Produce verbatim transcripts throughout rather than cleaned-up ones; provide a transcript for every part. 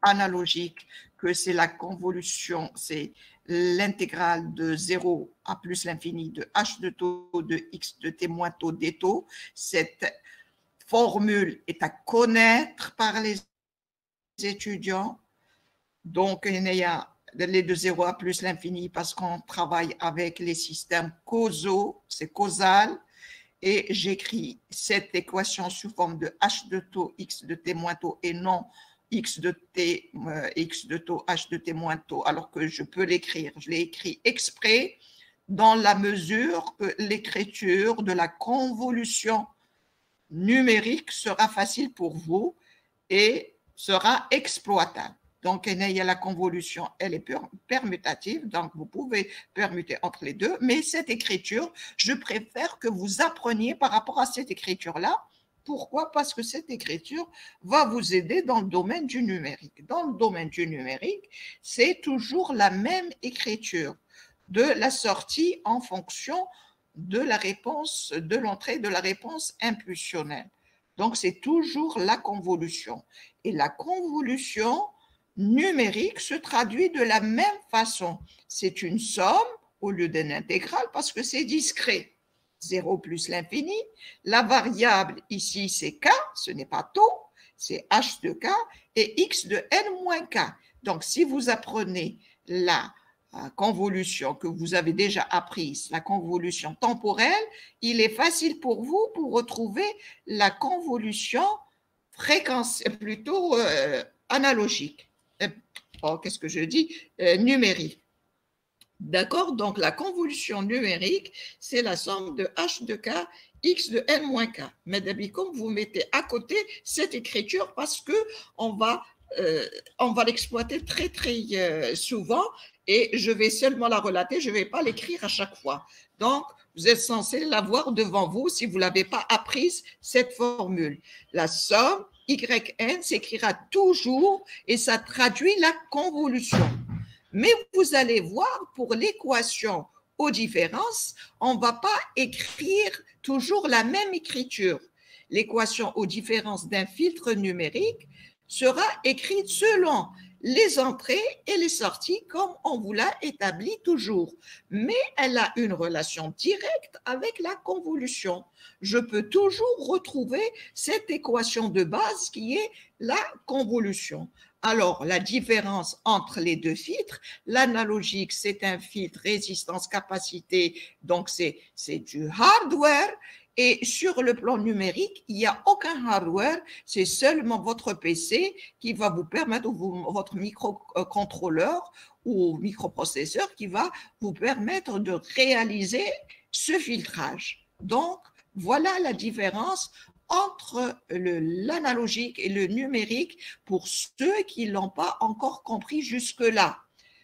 analogique, que c'est la convolution, c'est l'intégrale de zéro à plus l'infini de h de taux de x de t moins taux des taux. Cette formule est à connaître par les étudiants. Donc, il y a les de zéro à plus l'infini parce qu'on travaille avec les systèmes causaux, c'est causal. Et j'écris cette équation sous forme de h de taux x de t moins taux et non x de t, euh, x de taux, h de t moins taux, alors que je peux l'écrire. Je l'ai écrit exprès dans la mesure que l'écriture de la convolution numérique sera facile pour vous et sera exploitable. Donc, il y a la convolution, elle est permutative, donc vous pouvez permuter entre les deux, mais cette écriture, je préfère que vous appreniez par rapport à cette écriture-là. Pourquoi? Parce que cette écriture va vous aider dans le domaine du numérique. Dans le domaine du numérique, c'est toujours la même écriture de la sortie en fonction de la réponse, de l'entrée de la réponse impulsionnelle. Donc, c'est toujours la convolution. Et la convolution numérique se traduit de la même façon. C'est une somme au lieu d'une intégrale parce que c'est discret. zéro plus l'infini. La variable ici, c'est k, ce n'est pas taux, c'est h de k et x de n moins k. Donc, si vous apprenez la convolution que vous avez déjà apprise, la convolution temporelle, il est facile pour vous pour retrouver la convolution fréquence, plutôt euh, analogique. Oh, qu'est-ce que je dis? euh, Numérique. D'accord? Donc, la convolution numérique, c'est la somme de h de k, x de n moins k. Mais d'habitude, vous mettez à côté cette écriture parce qu'on va, euh, on va l'exploiter très, très euh, souvent et je vais seulement la relater, je ne vais pas l'écrire à chaque fois. Donc, vous êtes censé l'avoir devant vous si vous ne l'avez pas apprise, cette formule. La somme yn s'écrira toujours et ça traduit la convolution. Mais vous allez voir, pour l'équation aux différences, on ne va pas écrire toujours la même écriture. L'équation aux différences d'un filtre numérique sera écrite selon les entrées et les sorties comme on vous l'a établi toujours. Mais elle a une relation directe avec la convolution. Je peux toujours retrouver cette équation de base qui est la convolution. Alors, la différence entre les deux filtres, l'analogique, c'est un filtre résistance-capacité, donc c'est du hardware. Et sur le plan numérique, il n'y a aucun hardware, c'est seulement votre P C qui va vous permettre, ou votre microcontrôleur ou microprocesseur qui va vous permettre de réaliser ce filtrage. Donc, voilà la différence entre l'analogique et le numérique pour ceux qui ne l'ont pas encore compris jusque-là.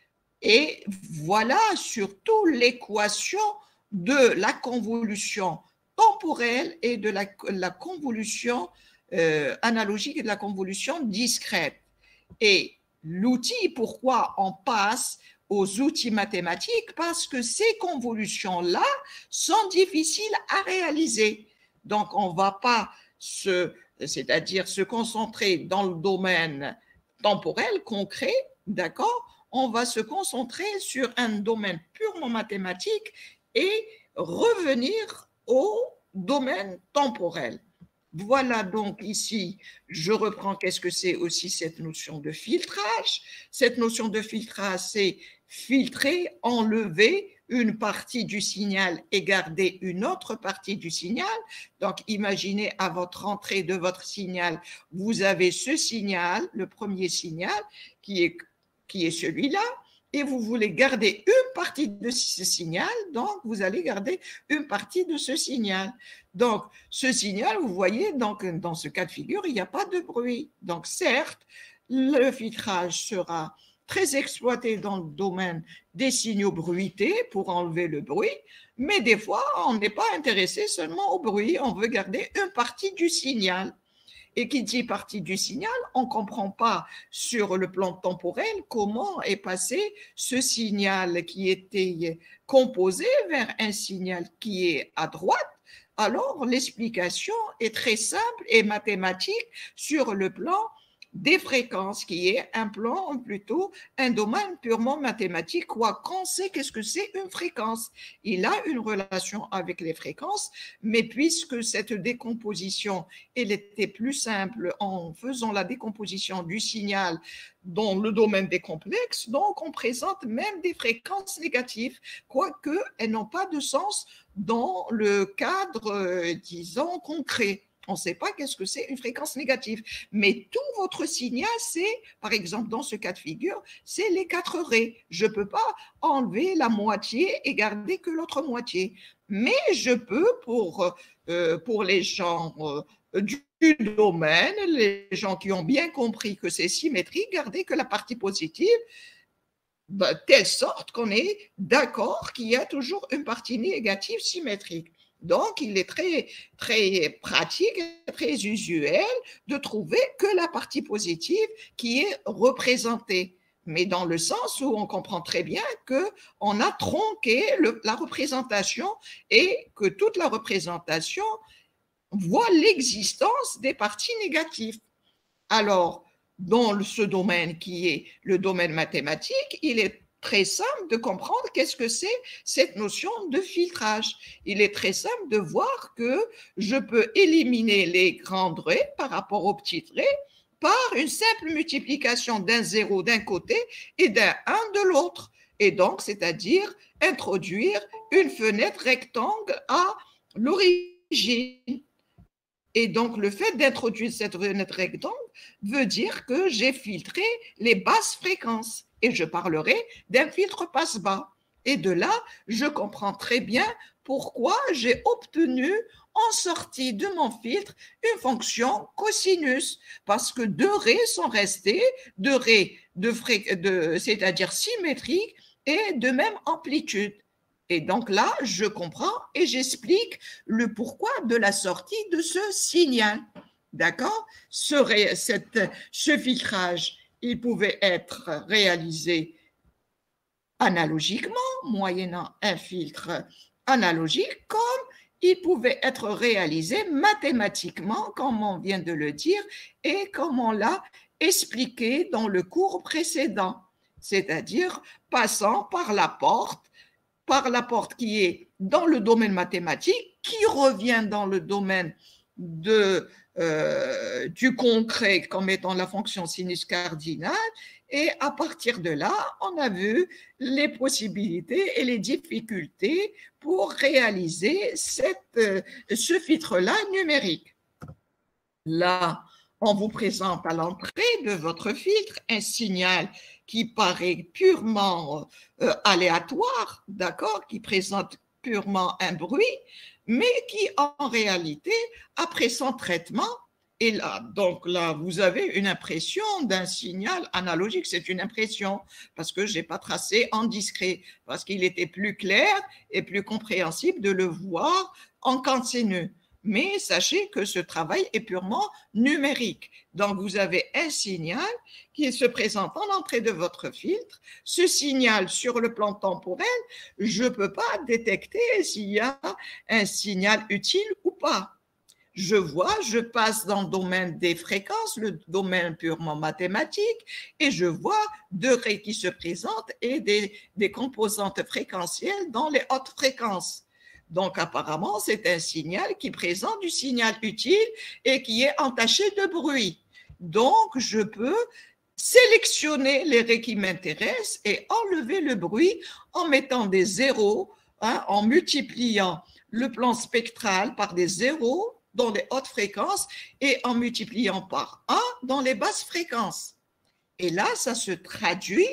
Et voilà surtout l'équation de la convolution temporelle et de la, la convolution euh, analogique et de la convolution discrète. Et l'outil, pourquoi on passe aux outils mathématiques? Parce que ces convolutions-là sont difficiles à réaliser. Donc, on ne va pas se, c'est-à-dire se concentrer dans le domaine temporel, concret, d'accord? On va se concentrer sur un domaine purement mathématique et revenir au domaine temporel. Voilà donc ici, je reprends qu'est-ce que c'est aussi cette notion de filtrage. Cette notion de filtrage, c'est filtrer, enlever une partie du signal et garder une autre partie du signal. Donc, imaginez à votre entrée de votre signal, vous avez ce signal, le premier signal, qui est, qui est celui-là, et vous voulez garder une partie de ce signal, donc vous allez garder une partie de ce signal. Donc, ce signal, vous voyez, donc, dans ce cas de figure, il n'y a pas de bruit. Donc, certes, le filtrage sera très exploité dans le domaine des signaux bruités pour enlever le bruit, mais des fois, on n'est pas intéressé seulement au bruit, on veut garder une partie du signal. Et qui dit partie du signal, on ne comprend pas sur le plan temporel comment est passé ce signal qui était composé vers un signal qui est à droite. Alors, l'explication est très simple et mathématique sur le plan des fréquences, qui est un plan, plutôt un domaine purement mathématique, quoi qu'on sait qu'est-ce que c'est une fréquence. Il a une relation avec les fréquences, mais puisque cette décomposition, elle était plus simple en faisant la décomposition du signal dans le domaine des complexes, donc on présente même des fréquences négatives, quoique elles n'ont pas de sens dans le cadre, euh, disons, concret. On ne sait pas qu'est-ce que c'est une fréquence négative. Mais tout votre signal, c'est, par exemple, dans ce cas de figure, c'est les quatre raies. Je ne peux pas enlever la moitié et garder que l'autre moitié. Mais je peux, pour, euh, pour les gens euh, du domaine, les gens qui ont bien compris que c'est symétrique, garder que la partie positive, de telle sorte qu'on est d'accord qu'il y a toujours une partie négative symétrique. Donc, il est très, très pratique, très usuel de trouver que la partie positive qui est représentée, mais dans le sens où on comprend très bien qu'on a tronqué le, la représentation et que toute la représentation voit l'existence des parties négatives. Alors, dans ce domaine qui est le domaine mathématique, il est très simple de comprendre qu'est-ce que c'est cette notion de filtrage. Il est très simple de voir que je peux éliminer les grandes raies par rapport aux petites raies par une simple multiplication d'un zéro d'un côté et d'un un de l'autre. Et donc, c'est-à-dire introduire une fenêtre rectangle à l'origine. Et donc, le fait d'introduire cette fenêtre rectangle veut dire que j'ai filtré les basses fréquences. Et je parlerai d'un filtre passe-bas. Et de là, je comprends très bien pourquoi j'ai obtenu en sortie de mon filtre une fonction cosinus. Parce que deux raies sont restées, deux raies de, de, c'est-à-dire symétriques et de même amplitude. Et donc là, je comprends et j'explique le pourquoi de la sortie de ce signal. D'accord ? ce, cette, ce filtrage, il pouvait être réalisé analogiquement, moyennant un filtre analogique, comme il pouvait être réalisé mathématiquement, comme on vient de le dire, et comme on l'a expliqué dans le cours précédent, c'est-à-dire passant par la porte, par la porte qui est dans le domaine mathématique, qui revient dans le domaine de, euh, du concret comme étant la fonction sinus cardinale, et à partir de là, on a vu les possibilités et les difficultés pour réaliser cette, euh, ce filtre-là numérique. Là, on vous présente à l'entrée de votre filtre un signal qui paraît purement euh, aléatoire, d'accord, qui présente purement un bruit, mais qui en réalité, après son traitement, et là, donc là, vous avez une impression d'un signal analogique, c'est une impression, parce que je n'ai pas tracé en discret, parce qu'il était plus clair et plus compréhensible de le voir en continu. Mais sachez que ce travail est purement numérique. Donc, vous avez un signal qui se présente en entrée de votre filtre. Ce signal, sur le plan temporel, je ne peux pas détecter s'il y a un signal utile ou pas. Je vois, je passe dans le domaine des fréquences, le domaine purement mathématique, et je vois deux raies qui se présentent et des, des composantes fréquentielles dans les hautes fréquences. Donc, apparemment, c'est un signal qui présente du signal utile et qui est entaché de bruit. Donc, je peux sélectionner les raies qui m'intéressent et enlever le bruit en mettant des zéros, hein, en multipliant le plan spectral par des zéros dans les hautes fréquences et en multipliant par un dans les basses fréquences. Et là, ça se traduit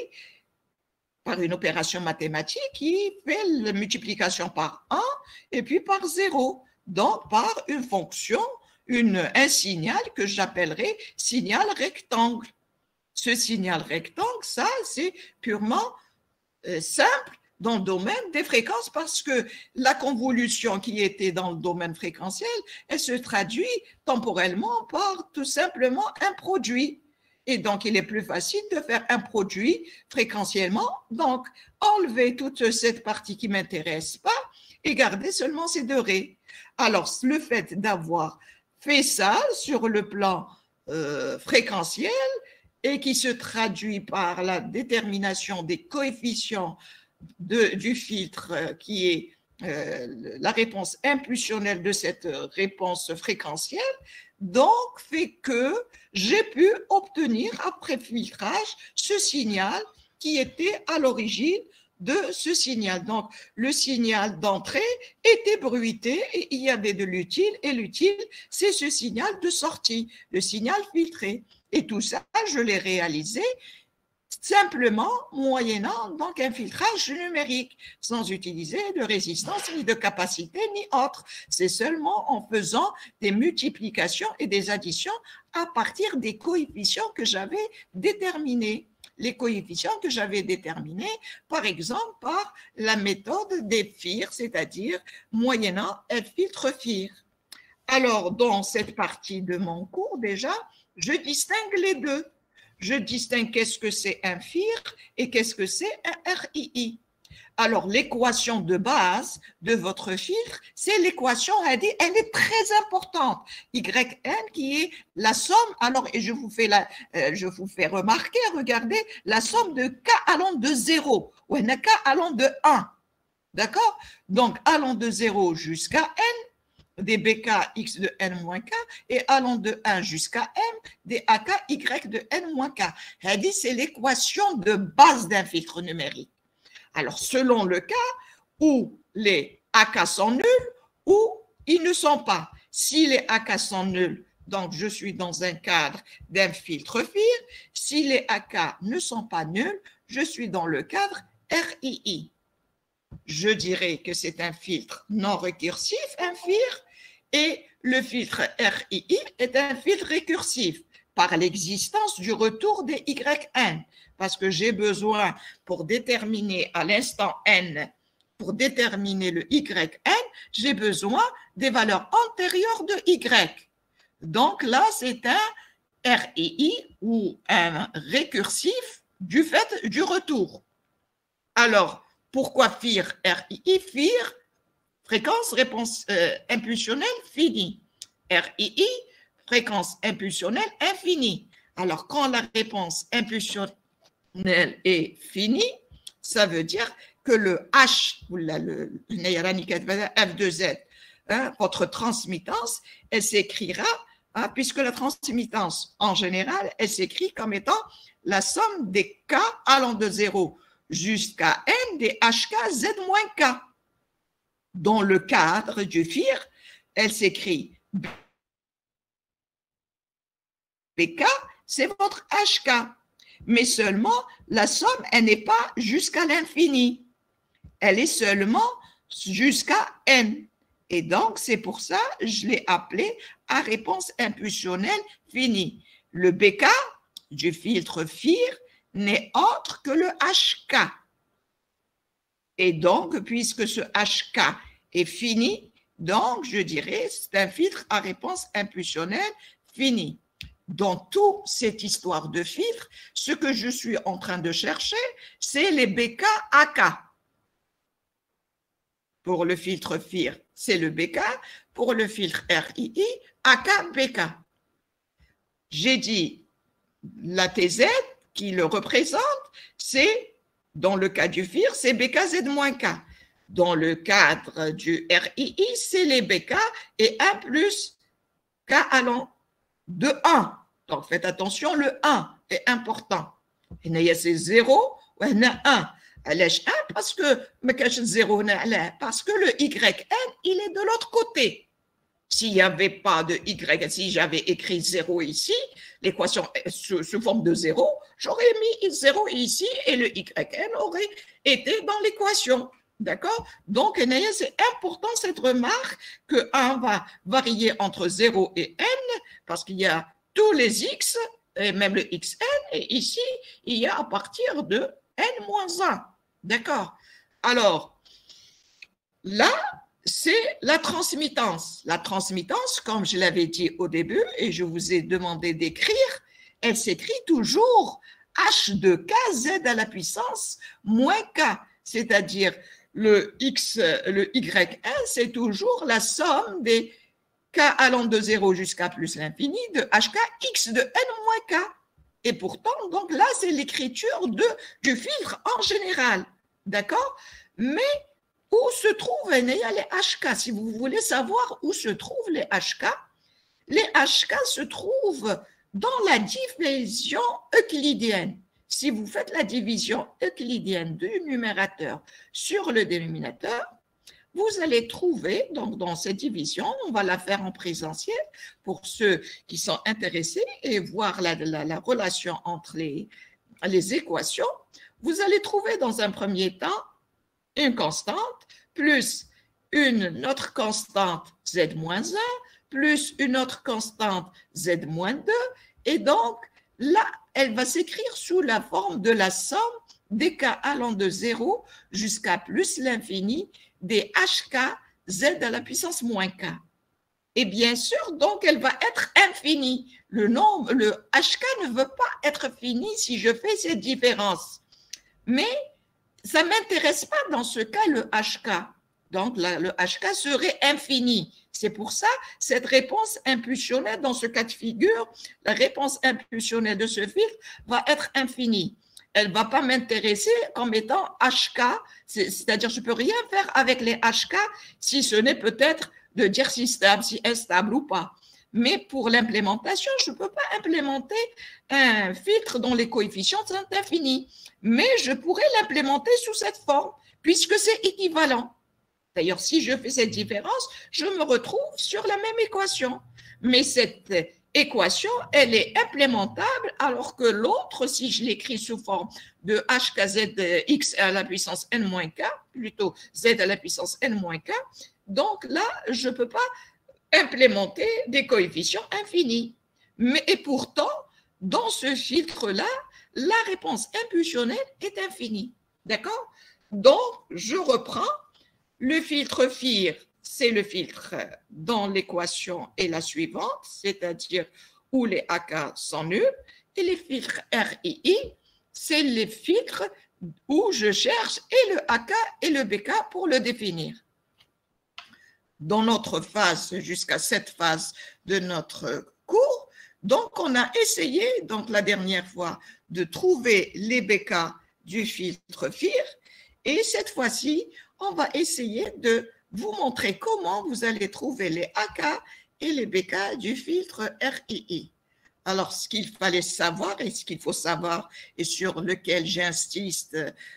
par une opération mathématique qui fait la multiplication par un et puis par zéro, donc par une fonction, une, un signal que j'appellerai signal rectangle. Ce signal rectangle, ça, c'est purement euh, simple dans le domaine des fréquences parce que la convolution qui était dans le domaine fréquentiel, elle se traduit temporellement par tout simplement un produit. Et donc, il est plus facile de faire un produit fréquentiellement. Donc, enlever toute cette partie qui ne m'intéresse pas et garder seulement ces deux raies. Alors, le fait d'avoir fait ça sur le plan euh, fréquentiel et qui se traduit par la détermination des coefficients de, du filtre euh, qui est euh, la réponse impulsionnelle de cette réponse fréquentielle, donc fait que j'ai pu obtenir après filtrage ce signal qui était à l'origine de ce signal. Donc, le signal d'entrée était bruité et il y avait de l'utile, et l'utile, c'est ce signal de sortie, le signal filtré. Et tout ça, je l'ai réalisé simplement moyennant donc un filtrage numérique, sans utiliser de résistance, ni de capacité, ni autre. C'est seulement en faisant des multiplications et des additions à partir des coefficients que j'avais déterminés. Les coefficients que j'avais déterminés, par exemple, par la méthode des F I R, c'est-à-dire moyennant un filtre F I R. Alors, dans cette partie de mon cours, déjà, je distingue les deux. Je distingue qu'est-ce que c'est un F I R et qu'est-ce que c'est un R I I. Alors, l'équation de base de votre filtre, c'est l'équation, elle, dit, elle est très importante. Y N qui est la somme, alors, et je vous fais, la, euh, je vous fais remarquer, regardez, la somme de K allant de zéro, ou un K allant de un. D'accord? Donc, allant de zéro jusqu'à N, des B K X de N moins K, et allant de un jusqu'à M, des A K Y de N moins K. Elle dit, c'est l'équation de base d'un filtre numérique. Alors, selon le cas où les A K sont nuls ou ils ne sont pas. Si les A K sont nuls, donc je suis dans un cadre d'un filtre F I R. Si les A K ne sont pas nuls, je suis dans le cadre R I I. Je dirais que c'est un filtre non récursif, un F I R, et le filtre R I I est un filtre récursif par l'existence du retour des Y N. Parce que j'ai besoin, pour déterminer à l'instant N, pour déterminer le Y N, j'ai besoin des valeurs antérieures de Y. Donc là, c'est un R I I ou un récursif du fait du retour. Alors, pourquoi F I R, R I I? F I R, fréquence réponse euh, impulsionnelle finie. R I I, fréquence impulsionnelle infinie. Alors, quand la réponse impulsionnelle est finie, ça veut dire que le H, ou la, le, F de Z, hein, votre transmittance, elle s'écrira, hein, puisque la transmittance, en général, elle s'écrit comme étant la somme des K allant de zéro jusqu'à N des H K Z moins K. Dans le cadre du F I R, elle s'écrit B K, c'est votre H K. Mais seulement, la somme, elle n'est pas jusqu'à l'infini. Elle est seulement jusqu'à N. Et donc, c'est pour ça que je l'ai appelé à réponse impulsionnelle finie. Le B K du filtre F I R n'est autre que le H K. Et donc, puisque ce H K est fini, donc, je dirais, c'est un filtre à réponse impulsionnelle finie. Dans toute cette histoire de filtre, ce que je suis en train de chercher, c'est les B K A K. Pour le filtre F I R, c'est le B K. Pour le filtre R I I, A K B K. J'ai dit la T Z qui le représente, c'est, dans le cas du F I R, c'est B K Z moins K. Dans le cadre du R I I, c'est les B K et un plus K allant de un. Donc, faites attention, le un est important. Il y a zéro ou il y a un. Elle est un parce que zéro, parce que le Y N, il est de l'autre côté. S'il n'y avait pas de Y, si j'avais écrit zéro ici, l'équation sous, sous forme de zéro, j'aurais mis zéro ici et le Y N aurait été dans l'équation. D'accord? Donc, c'est important cette remarque que un va varier entre zéro et N parce qu'il y a tous les X, et même le X N, et ici, il y a à partir de N moins un. D'accord? Alors, là, c'est la transmittance. La transmittance, comme je l'avais dit au début, et je vous ai demandé d'écrire, elle s'écrit toujours H de K Z à la puissance moins K, c'est-à-dire le X, le Y N, c'est toujours la somme des K k allant de zéro jusqu'à plus l'infini de hk x de n moins k. Et pourtant, donc là, c'est l'écriture de, du filtre en général. D'accord? Mais où se trouvent les hk? Si vous voulez savoir où se trouvent les hk, les hk se trouvent dans la division euclidienne. Si vous faites la division euclidienne du numérateur sur le dénominateur, vous allez trouver, donc dans cette division, on va la faire en présentiel pour ceux qui sont intéressés et voir la, la, la relation entre les, les équations. Vous allez trouver dans un premier temps une constante plus une autre constante z moins un plus une autre constante z moins deux. Et donc, là, elle va s'écrire sous la forme de la somme des k allant de zéro jusqu'à plus l'infini des hk z à la puissance moins k. Et bien sûr, donc, elle va être infinie. Le nombre, le hk ne veut pas être fini si je fais cette différence. Mais ça ne m'intéresse pas dans ce cas, le hk. Donc, la, le hk serait infini. C'est pour ça, cette réponse impulsionnelle, dans ce cas de figure, la réponse impulsionnelle de ce filtre va être infinie. Elle ne va pas m'intéresser comme étant hk, c'est-à-dire je ne peux rien faire avec les hk si ce n'est peut-être de dire si stable, si instable ou pas. Mais pour l'implémentation, je ne peux pas implémenter un filtre dont les coefficients sont infinis. Mais je pourrais l'implémenter sous cette forme, puisque c'est équivalent. D'ailleurs, si je fais cette différence, je me retrouve sur la même équation. Mais cette équation, elle est implémentable, alors que l'autre, si je l'écris sous forme de hkzx à la puissance n-k, plutôt z à la puissance n-k, donc là, je ne peux pas implémenter des coefficients infinis. Mais, et pourtant, dans ce filtre-là, la réponse impulsionnelle est infinie. D'accord? Donc, je reprends. Le filtre F I R, c'est le filtre dont l'équation est la suivante, c'est-à-dire où les A K sont nuls. Et les filtres R I I, c'est les filtres où je cherche et le A K et le B K pour le définir. Dans notre phase, jusqu'à cette phase de notre cours, donc on a essayé, donc la dernière fois, de trouver les B K du filtre F I R. Et cette fois-ci, on va essayer de vous montrer comment vous allez trouver les A K et les B K du filtre R I I. Alors, ce qu'il fallait savoir et ce qu'il faut savoir et sur lequel j'insiste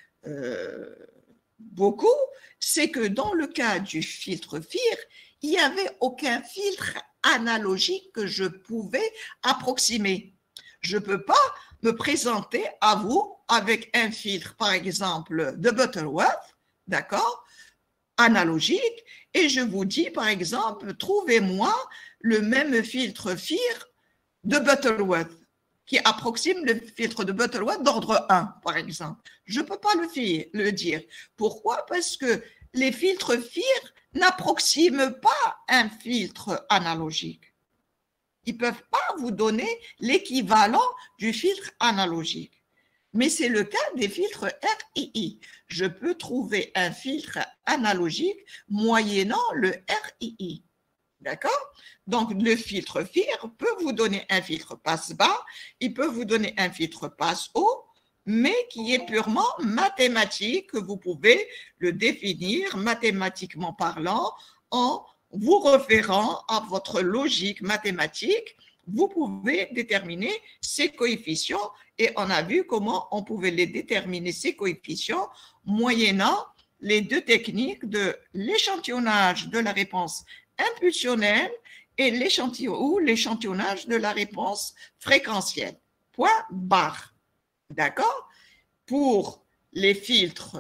euh, beaucoup, c'est que dans le cas du filtre F I R, il n'y avait aucun filtre analogique que je pouvais approximer. Je ne peux pas me présenter à vous avec un filtre, par exemple, de Butterworth, d'accord, analogique, et je vous dis, par exemple, trouvez-moi le même filtre F I R de Butterworth, qui approxime le filtre de Butterworth d'ordre un, par exemple. Je ne peux pas le, le dire. Pourquoi? Parce que les filtres F I R n'approximent pas un filtre analogique. Ils ne peuvent pas vous donner l'équivalent du filtre analogique. Mais c'est le cas des filtres R I I. Je peux trouver un filtre analogique moyennant le R I I. D'accord? Donc, le filtre F I R peut vous donner un filtre passe-bas, il peut vous donner un filtre passe-haut, mais qui est purement mathématique, que vous pouvez le définir mathématiquement parlant en vous référant à votre logique mathématique. Vous pouvez déterminer ces coefficients et on a vu comment on pouvait les déterminer, ces coefficients, moyennant les deux techniques de l'échantillonnage de la réponse impulsionnelle et l'échantillonnage de la réponse fréquentielle. Point barre. D'accord? Pour les filtres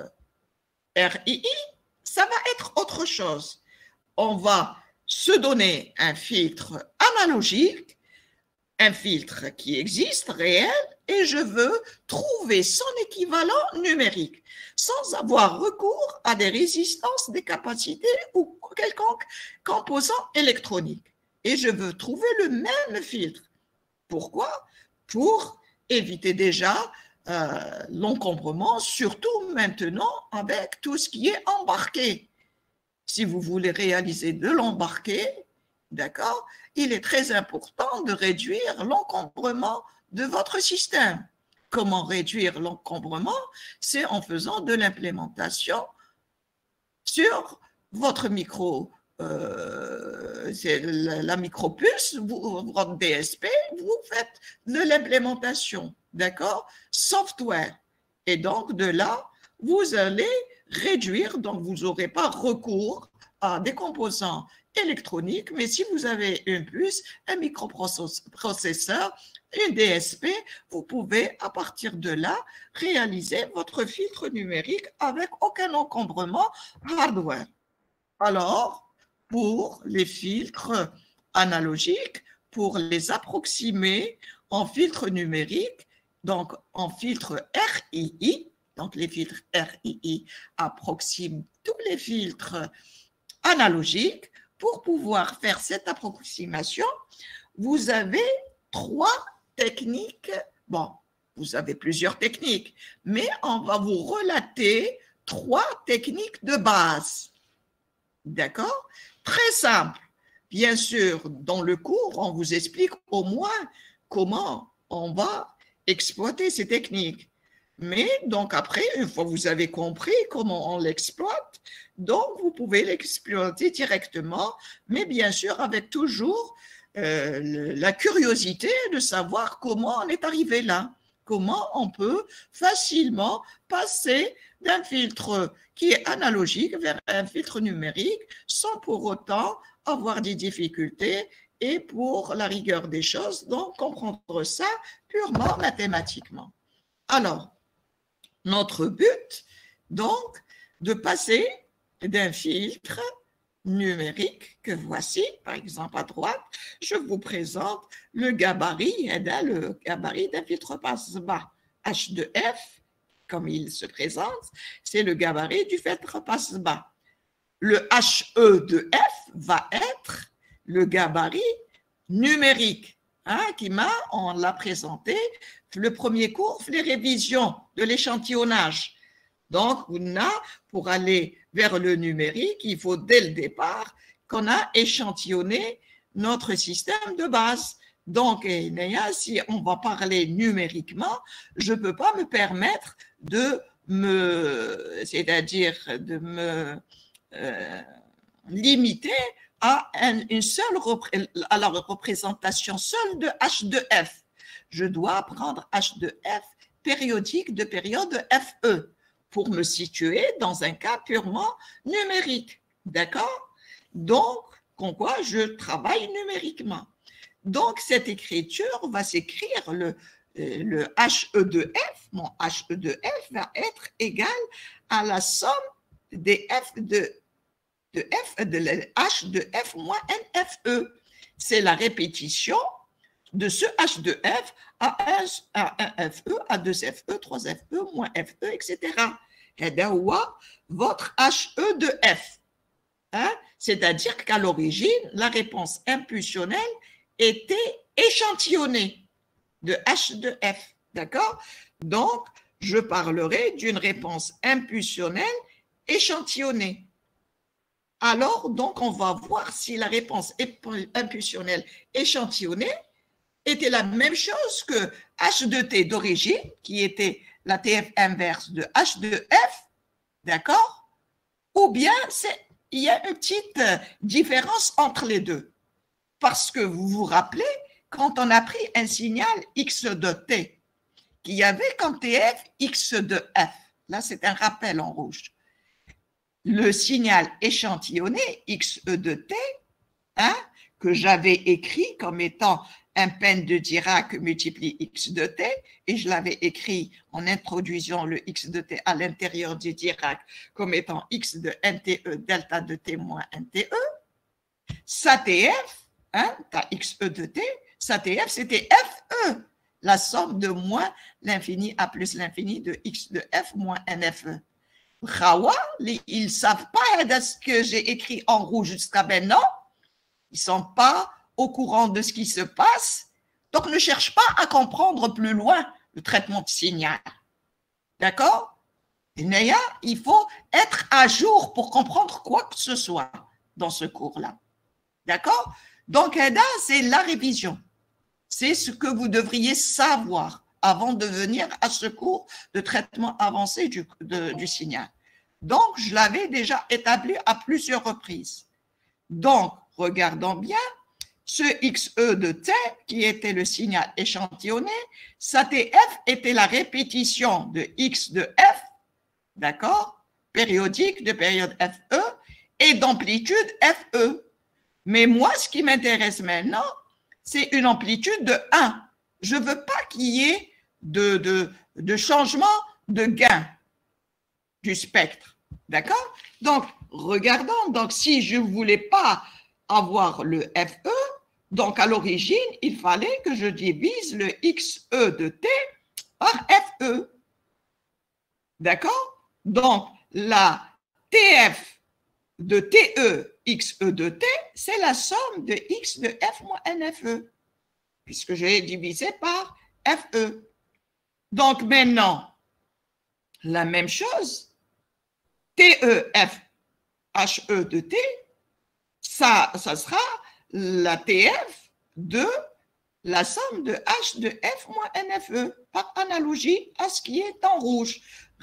R I I, ça va être autre chose. On va se donner un filtre analogique, un filtre qui existe, réel, et je veux trouver son équivalent numérique, sans avoir recours à des résistances, des capacités ou quelconque composant électronique. Et je veux trouver le même filtre. Pourquoi? Pour éviter déjà euh, l'encombrement, surtout maintenant avec tout ce qui est embarqué. Si vous voulez réaliser de l'embarqué, d'accord, il est très important de réduire l'encombrement de votre système. Comment réduire l'encombrement? C'est en faisant de l'implémentation sur votre micro, euh, c'est la, la micropuce, vous, votre D S P, vous faites de l'implémentation, d'accord? Software. Et donc, de là, vous allez réduire, donc vous n'aurez pas recours à des composants électroniques, mais si vous avez une puce, un microprocesseur, une D S P, vous pouvez, à partir de là, réaliser votre filtre numérique avec aucun encombrement hardware. Alors, pour les filtres analogiques, pour les approximer en filtre numérique, donc en filtre R I I, donc les filtres R I I approximent tous les filtres analogiques. Pour pouvoir faire cette approximation, vous avez trois techniques. Bon, vous avez plusieurs techniques, mais on va vous relater trois techniques de base. D'accord? Très simple. Bien sûr, dans le cours, on vous explique au moins comment on va exploiter ces techniques. Mais donc après, une fois que vous avez compris comment on l'exploite, donc vous pouvez l'exploiter directement, mais bien sûr avec toujours euh, la curiosité de savoir comment on est arrivé là, comment on peut facilement passer d'un filtre qui est analogique vers un filtre numérique sans pour autant avoir des difficultés et pour la rigueur des choses, donc comprendre ça purement mathématiquement. Alors, notre but, donc, de passer d'un filtre numérique que voici, par exemple à droite, je vous présente le gabarit, le gabarit d'un filtre passe-bas H deux F, comme il se présente, c'est le gabarit du filtre passe-bas. Le H E deux F va être le gabarit numérique, hein, qui m'a, on l'a présenté, le premier cours, les révisions de l'échantillonnage. Donc, on a, pour aller vers le numérique, il faut dès le départ qu'on a échantillonné notre système de base. Donc, si on va parler numériquement, je ne peux pas me permettre de me, c'est-à-dire de me euh, limiter à une seule, à la représentation seule de H deux F. Je dois prendre H deux F périodique de période F E pour me situer dans un cas purement numérique. D'accord? Donc, con quoi je travaille numériquement. Donc, cette écriture va s'écrire, le, le H E deux F, mon H E deux F va être égal à la somme des F de, de F, de H de F moins N F E. C'est la répétition de ce H deux F à un F E, à deux F E, trois F E, moins F E, et cetera. Et d'avoir votre H E deux F. Hein? C'est-à-dire qu'à l'origine, la réponse impulsionnelle était échantillonnée de H deux F. D'accord? Donc, je parlerai d'une réponse impulsionnelle échantillonnée. Alors, donc, on va voir si la réponse impulsionnelle échantillonnée était la même chose que H deux T d'origine, qui était la T F inverse de H deux F, d'accord? Ou bien il y a une petite différence entre les deux. Parce que vous vous rappelez, quand on a pris un signal X de T, qu'il y avait comme T F X de F, là c'est un rappel en rouge, le signal échantillonné X E de T, hein, que j'avais écrit comme étant un peine de Dirac multiplie X de T, et je l'avais écrit en introduisant le X de T à l'intérieur du Dirac comme étant X de N T E delta de T moins N T E, sa T F, hein, ta X E de T, sa T F c'était F E, la somme de moins l'infini A plus l'infini de X de F moins N F E. Rawa, ils ne savent pas de ce que j'ai écrit en rouge jusqu'à maintenant, ils ne sont pas au courant de ce qui se passe, donc ne cherche pas à comprendre plus loin le traitement de signal. D'accord? Il faut être à jour pour comprendre quoi que ce soit dans ce cours-là. D'accord? Donc, là, c'est la révision. C'est ce que vous devriez savoir avant de venir à ce cours de traitement avancé du, de, du signal. Donc, je l'avais déjà établi à plusieurs reprises. Donc, regardons bien, ce X E de T, qui était le signal échantillonné, sa T F était la répétition de X de F, d'accord, périodique de période F E, et d'amplitude F E. Mais moi, ce qui m'intéresse maintenant, c'est une amplitude de un. Je ne veux pas qu'il y ait de, de, de changement de gain du spectre. D'accord? Donc, regardons. Donc, si je ne voulais pas avoir le F E, donc à l'origine, il fallait que je divise le X E de T par F E. D'accord? Donc, la T F de T E, X E de T, c'est la somme de X de F moins N F E, puisque j'ai divisé par F E. Donc, maintenant, la même chose, T E F H E de T, ça, ça sera la T F de la somme de H de F moins N F E, par analogie à ce qui est en rouge.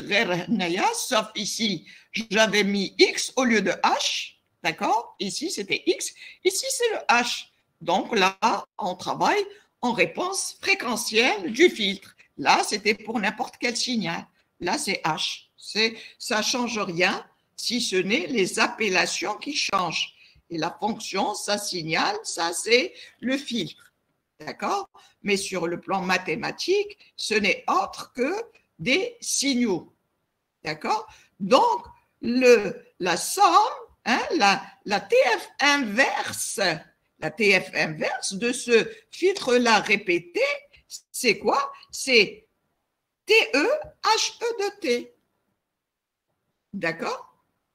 Sauf ici, j'avais mis X au lieu de H, d'accord? Ici, c'était X, ici, c'est le H. Donc là, on travaille en réponse fréquentielle du filtre. Là, c'était pour n'importe quel signal. Là, c'est H. Ça ne change rien, si ce n'est les appellations qui changent. Et la fonction, ça signale, ça, c'est le filtre. D'accord? Mais sur le plan mathématique, ce n'est autre que des signaux. D'accord? Donc, le, la somme, hein, la, la T F inverse, la T F inverse de ce filtre-là répété, c'est quoi? C'est T E H E de T. D'accord?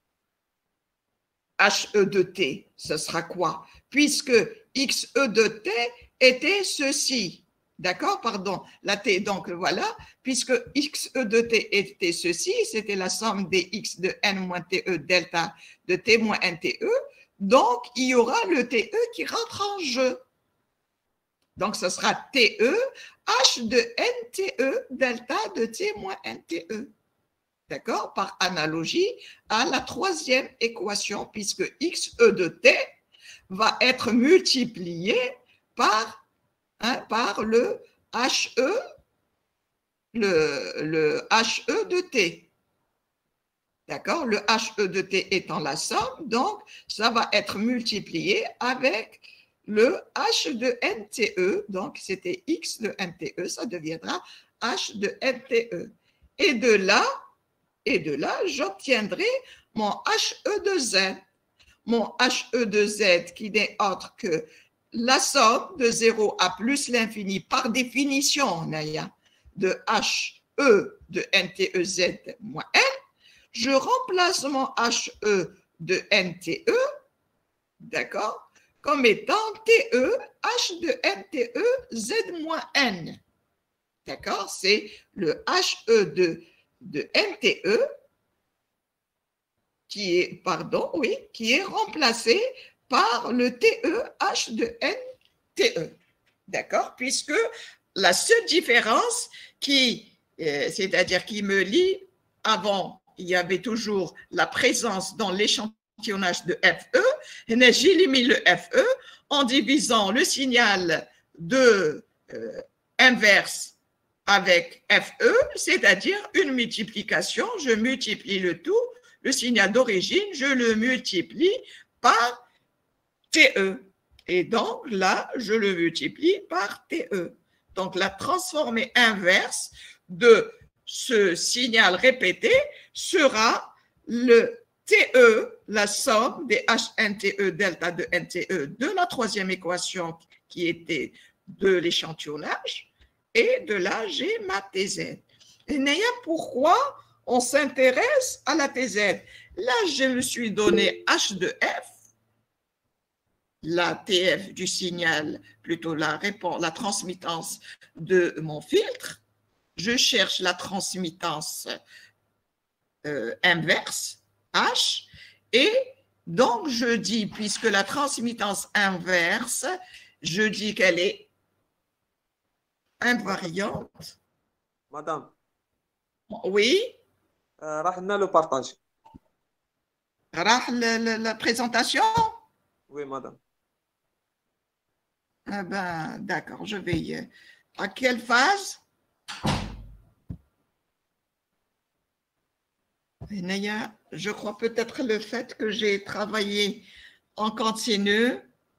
H E de T, ce sera quoi? Puisque X E de T était ceci. D'accord? Pardon. La T, donc voilà, puisque X E de T était ceci, c'était la somme des X de N moins T E delta de T moins N T E. Donc, il y aura le T E qui rentre en jeu. Donc, ce sera T E H de N T E delta de T moins N T E. D'accord? Par analogie à la troisième équation, puisque X E de T va être multiplié par, hein, par le H E, le, le H E de T. D'accord? Le H E de T étant la somme, donc ça va être multiplié avec le H de N T E. Donc, c'était X de N T E, ça deviendra H de N T E. Et de là, Et de là, j'obtiendrai mon H E de Z. Mon H E de Z qui n'est autre que la somme de zéro à plus l'infini par définition, Naya, de H E de N T E Z moins N. Je remplace mon H E de N T E, d'accord, comme étant T E H de N T E Z moins N. D'accord, c'est le H E de de N T E qui est, pardon, oui, qui est remplacé par le T E H de N T E. D'accord? Puisque la seule différence qui, euh, c'est-à-dire qui me lie, avant, il y avait toujours la présence dans l'échantillonnage de F E, et j'élimine le F E en divisant le signal de euh, inverse avec F E, c'est-à-dire une multiplication, je multiplie le tout, le signal d'origine, je le multiplie par T E. Et donc là, je le multiplie par T E. Donc la transformée inverse de ce signal répété sera le T E, la somme des H N T E delta de N T E de la troisième équation qui était de l'échantillonnage. Et de là, j'ai ma T Z. Et Néa, pourquoi on s'intéresse à la T Z? Là, je me suis donné H de F, la T F du signal, plutôt la réponse, la transmittance de mon filtre. Je cherche la transmittance euh, inverse, H, et Donc, je dis, puisque la transmittance inverse, je dis qu'elle est invariante. Madame, Oui, euh, راح le partage. راح le- le- la présentation. Oui, madame. Ah ben, d'accord, je vais y... À quelle phase? Naya, je crois peut-être le fait que j'ai travaillé en continu.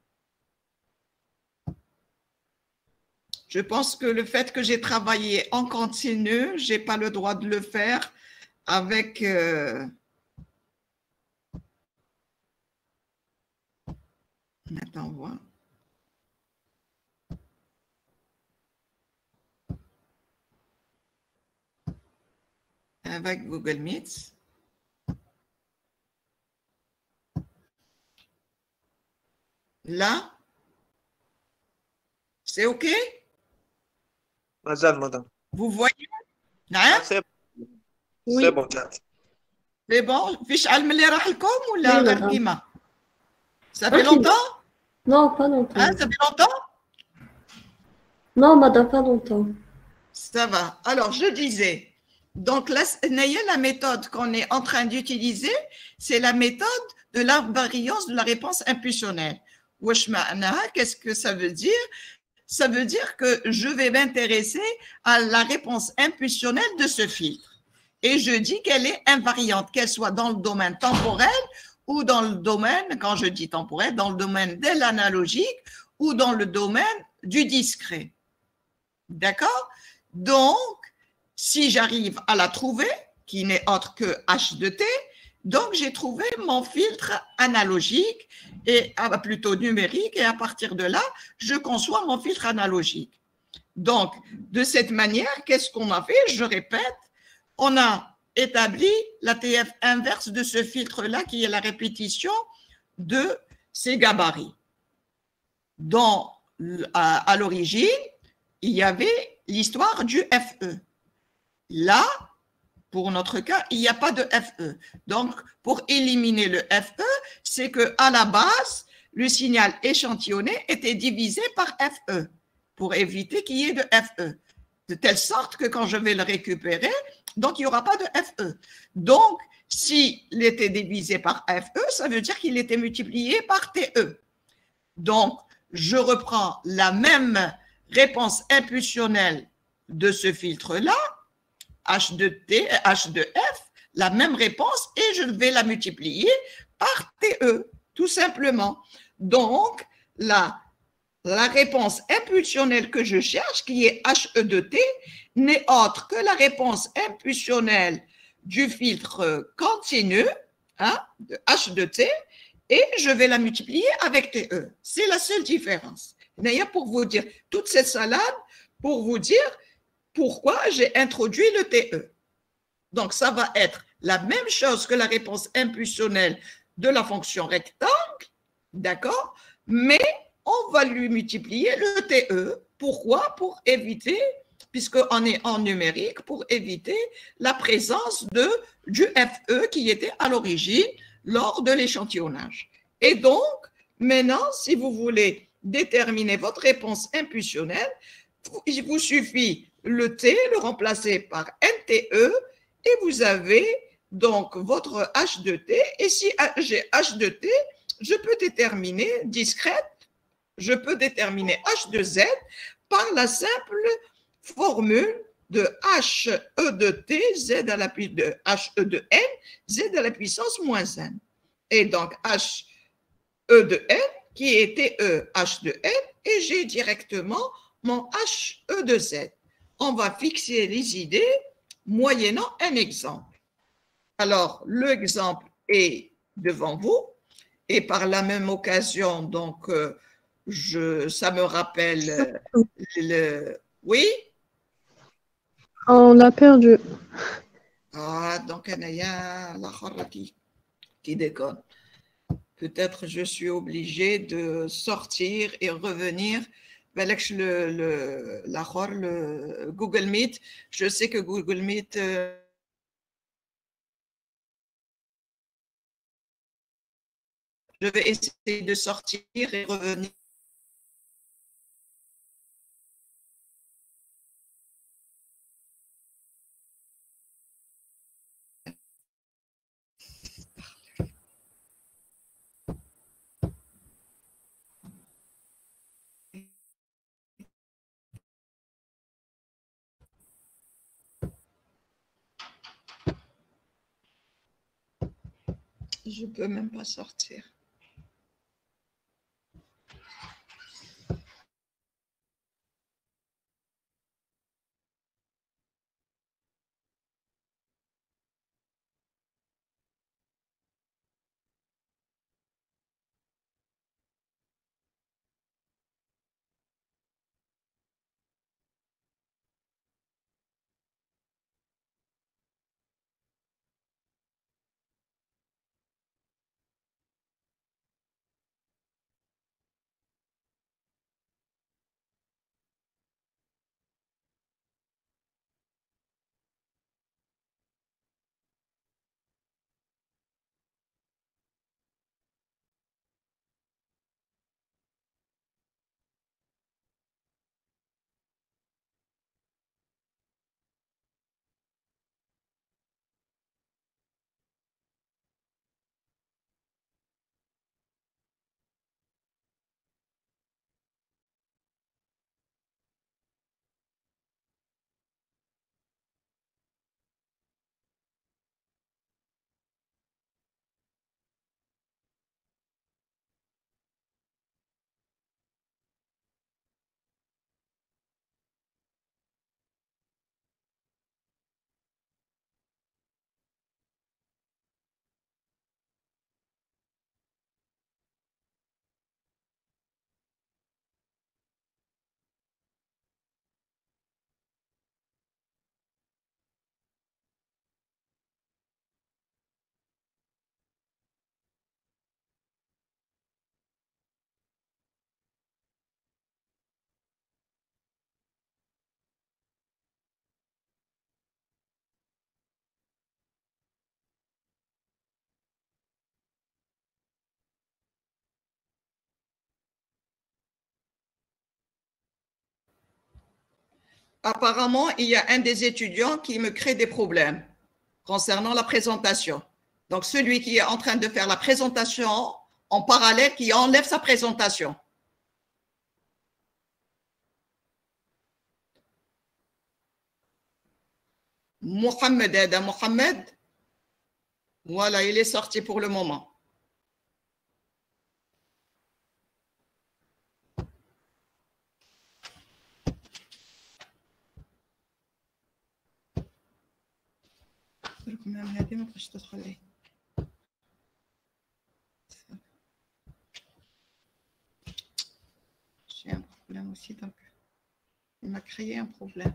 Je pense que le fait que j'ai travaillé en continu, je n'ai pas le droit de le faire avec... Euh... Attends, voir. Avec Google Meet. Là, c'est OK? Madame, madame. Vous voyez? Hein? Ah, c'est Oui. c'est bon, Jacques. C'est bon? فيش علم اللي راح لكم ولا Oui, غير madame. كيما؟ Ça fait Ok. longtemps? Non, pas longtemps. Hein, ça fait longtemps? Non, madame, pas longtemps. Ça va. Alors, je disais, donc la, la méthode qu'on est en train d'utiliser, c'est la méthode de l'invariance de la réponse impulsionnelle. Wesh ma'na, qu'est-ce que ça veut dire? Ça veut dire que je vais m'intéresser à la réponse impulsionnelle de ce filtre. Et je dis qu'elle est invariante, qu'elle soit dans le domaine temporel ou dans le domaine, quand je dis temporel, dans le domaine de l'analogique ou dans le domaine du discret. D'accord? Donc, si j'arrive à la trouver, qui n'est autre que H de T, donc j'ai trouvé mon filtre analogique, et ah, plutôt numérique, et à partir de là, je conçois mon filtre analogique. Donc, de cette manière, qu'est-ce qu'on a fait? Je répète, on a établi la T F inverse de ce filtre-là, qui est la répétition de ces gabarits. Dans, à, à l'origine, il y avait l'histoire du F E. Là, pour notre cas, il n'y a pas de F E. Donc, pour éliminer le F E, c'est qu'à la base, le signal échantillonné était divisé par F E pour éviter qu'il y ait de F E. De telle sorte que quand je vais le récupérer, donc il n'y aura pas de F E. Donc, s'il était divisé par F E, ça veut dire qu'il était multiplié par T E. Donc, je reprends la même réponse impulsionnelle de ce filtre-là, H de T, H de F, la même réponse, et je vais la multiplier par T E, tout simplement. Donc, la, la réponse impulsionnelle que je cherche, qui est H E de T, n'est autre que la réponse impulsionnelle du filtre continu, hein, de H de T, et je vais la multiplier avec T E. C'est la seule différence. D'ailleurs, pour vous dire, toute cette salade, pour vous dire pourquoi j'ai introduit le T E. Donc, ça va être la même chose que la réponse impulsionnelle de la fonction rectangle, d'accord? Mais on va lui multiplier le T E. Pourquoi? Pour éviter, puisqu'on est en numérique, pour éviter la présence de, du F E qui était à l'origine lors de l'échantillonnage. Et donc, maintenant, si vous voulez déterminer votre réponse impulsionnelle, il vous suffit le T, le remplacer par N T E, et vous avez donc votre H de T. Et si j'ai H de T, je peux déterminer discrète, je peux déterminer H de Z par la simple formule de H E de T, Z à la puissance de H E de N, Z à la puissance moins N. Et donc H E de N qui est T E H de N, et j'ai directement mon H E de Z. On va fixer les idées moyennant un exemple. Alors, l'exemple est devant vous, et par la même occasion, donc, euh, je, ça me rappelle euh, le... Oui? On l'a perdu. Ah, donc, il y a la qui, qui déconne. Peut-être je suis obligée de sortir et revenir. Le, le, le Google Meet, je sais que Google Meet euh, Je vais essayer de sortir et revenir. Je ne peux même pas sortir. Apparemment, il y a un des étudiants qui me crée des problèmes concernant la présentation. Donc, celui qui est en train de faire la présentation en parallèle, qui enlève sa présentation. Mohamed, Ada Mohamed. Voilà, il est sorti pour le moment. J'ai un problème aussi, donc il m'a créé un problème.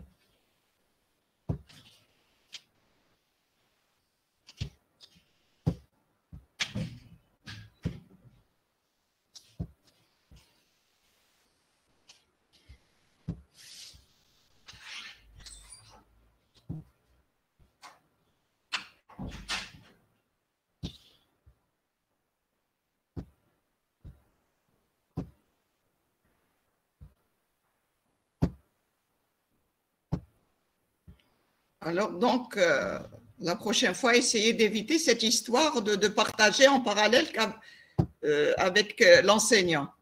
Alors, donc, euh, la prochaine fois, essayez d'éviter cette histoire de, de partager en parallèle euh, avec euh, l'enseignant.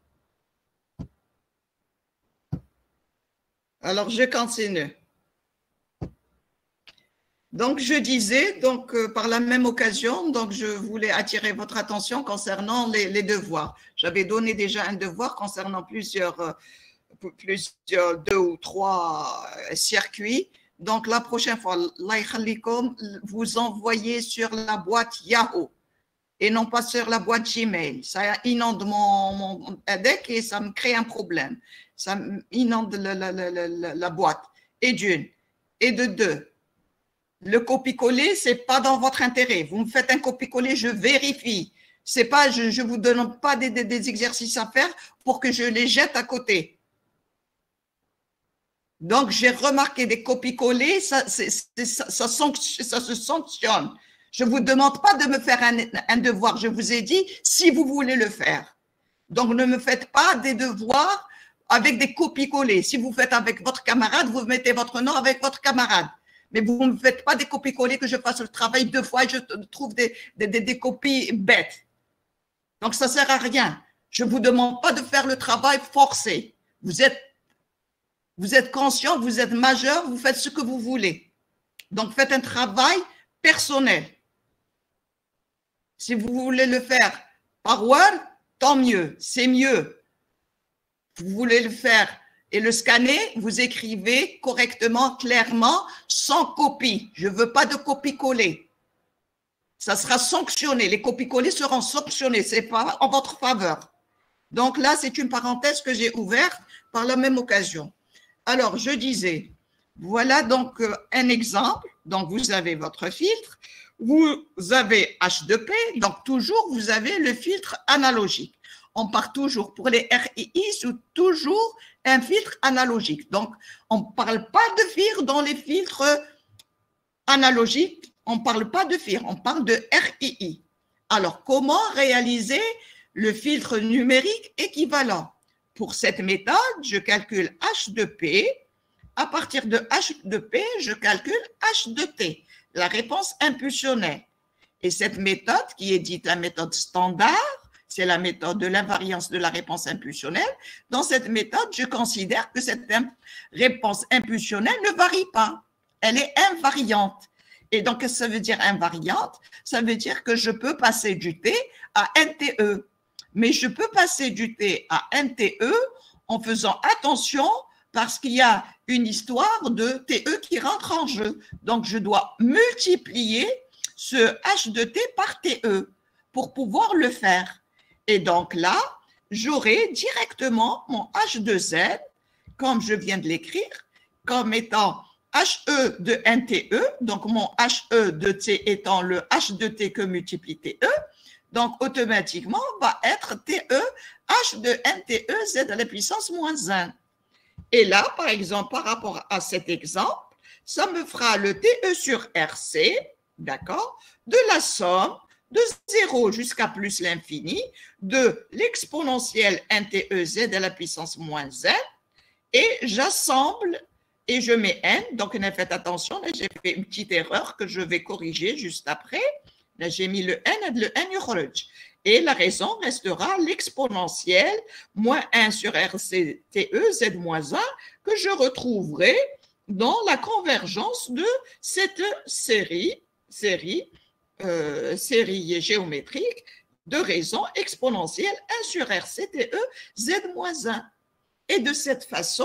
Alors, je continue. Donc, je disais, donc, euh, par la même occasion, donc, je voulais attirer votre attention concernant les, les devoirs. J'avais donné déjà un devoir concernant plusieurs, euh, plusieurs deux ou trois circuits. Donc, la prochaine fois, vous envoyez sur la boîte Yahoo et non pas sur la boîte Gmail. Ça inonde mon, mon deck et ça me crée un problème. Ça inonde la, la, la, la, la boîte. Et d'une. Et de deux. Le copier-coller, ce n'est pas dans votre intérêt. Vous me faites un copier-coller, je vérifie. C'est pas, je ne vous donne pas des, des, des exercices à faire pour que je les jette à côté. Donc, j'ai remarqué des copier-coller, ça, ça, ça, ça se sanctionne. Je ne vous demande pas de me faire un, un devoir. Je vous ai dit si vous voulez le faire. Donc, ne me faites pas des devoirs avec des copies-collées. Si vous faites avec votre camarade, vous mettez votre nom avec votre camarade. Mais vous ne me faites pas des copies-collées que je fasse le travail deux fois et je trouve des, des, des, des copies bêtes. Donc, ça ne sert à rien. Je ne vous demande pas de faire le travail forcé. Vous êtes, vous êtes conscient, vous êtes majeur, vous faites ce que vous voulez. Donc, faites un travail personnel. Si vous voulez le faire par Word, tant mieux, c'est mieux. Vous voulez le faire et le scanner, vous écrivez correctement, clairement, sans copie. Je ne veux pas de copie-coller. Ça sera sanctionné. Les copies-collées seront sanctionnées. Ce n'est pas en votre faveur. Donc là, c'est une parenthèse que j'ai ouverte par la même occasion. Alors, je disais, voilà donc un exemple. Donc, vous avez votre filtre. Vous avez H deux P. Donc, toujours, vous avez le filtre analogique. On part toujours pour les R I I sous toujours un filtre analogique. Donc, on ne parle pas de filtre dans les filtres analogiques. On ne parle pas de filtre, on parle de R I I. Alors, comment réaliser le filtre numérique équivalent? Pour cette méthode, je calcule H deux P. À partir de H deux P, je calcule H deux T, la réponse impulsionnelle. Et cette méthode, qui est dite la méthode standard, c'est la méthode de l'invariance de la réponse impulsionnelle. Dans cette méthode, je considère que cette réponse impulsionnelle ne varie pas. Elle est invariante. Et donc, qu'est-ce que ça veut dire invariante? Ça veut dire que je peux passer du T à N T E. Mais je peux passer du T à N T E en faisant attention parce qu'il y a une histoire de T E qui rentre en jeu. Donc, je dois multiplier ce H deux T par T E pour pouvoir le faire. Et donc là, j'aurai directement mon H deux Z, comme je viens de l'écrire, comme étant H E de N T E, donc mon H E de T étant le H deux T que multiplie T E, donc automatiquement va être T E H de N T E Z à la puissance moins un. Et là, par exemple, par rapport à cet exemple, ça me fera le T E sur R C, d'accord, de la somme de zéro jusqu'à plus l'infini de l'exponentielle N T E Z à la puissance moins un, et j'assemble et je mets N, donc faites attention, là j'ai fait une petite erreur que je vais corriger juste après. Là j'ai mis le N et le N يخرج. Et la raison restera l'exponentielle moins un sur R C T E Z moins un que je retrouverai dans la convergence de cette série, série, euh, série géométrique de raisons exponentielles un sur R C T E Z moins un. Et de cette façon,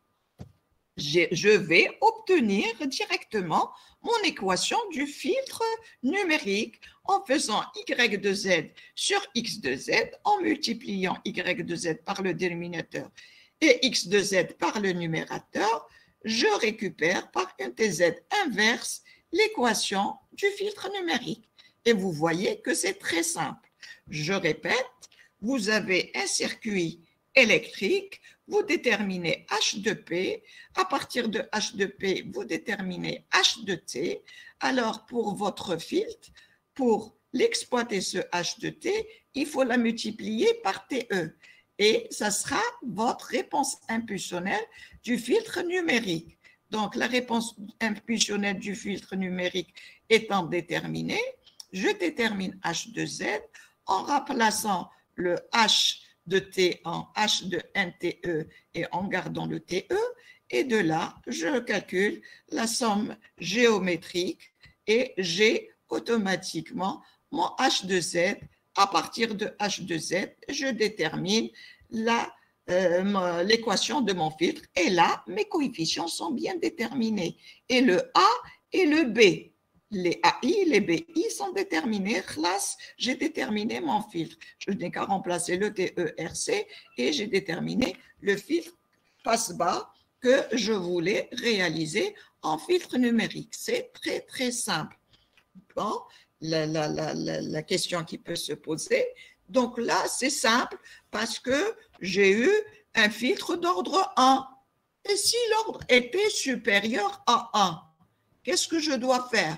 je vais obtenir directement mon équation du filtre numérique en faisant y de z sur x de z, en multipliant y de z par le dénominateur et x de z par le numérateur, je récupère par un T Z inverse l'équation du filtre numérique. Et vous voyez que c'est très simple. Je répète, vous avez un circuit électrique, vous déterminez H deux P, à partir de H deux P, vous déterminez H deux T. Alors, pour votre filtre, pour l'exploiter ce H deux T, il faut la multiplier par T E. Et ça sera votre réponse impulsionnelle du filtre numérique. Donc, la réponse impulsionnelle du filtre numérique étant déterminée, je détermine H deux Z en remplaçant le H de T en H de N T E et en gardant le T E. Et de là, je calcule la somme géométrique et j'ai automatiquement mon H deux Z. À partir de H deux Z, je détermine la, euh, l'équation de mon filtre. Et là, mes coefficients sont bien déterminés. Et le A et le B. Les A I, les B I sont déterminés. Classe, j'ai déterminé mon filtre. Je n'ai qu'à remplacer le T E R C et j'ai déterminé le filtre passe-bas que je voulais réaliser en filtre numérique. C'est très, très simple. Bon, la, la, la, la, la question qui peut se poser. Donc là, c'est simple parce que j'ai eu un filtre d'ordre un. Et si l'ordre était supérieur à un, qu'est-ce que je dois faire?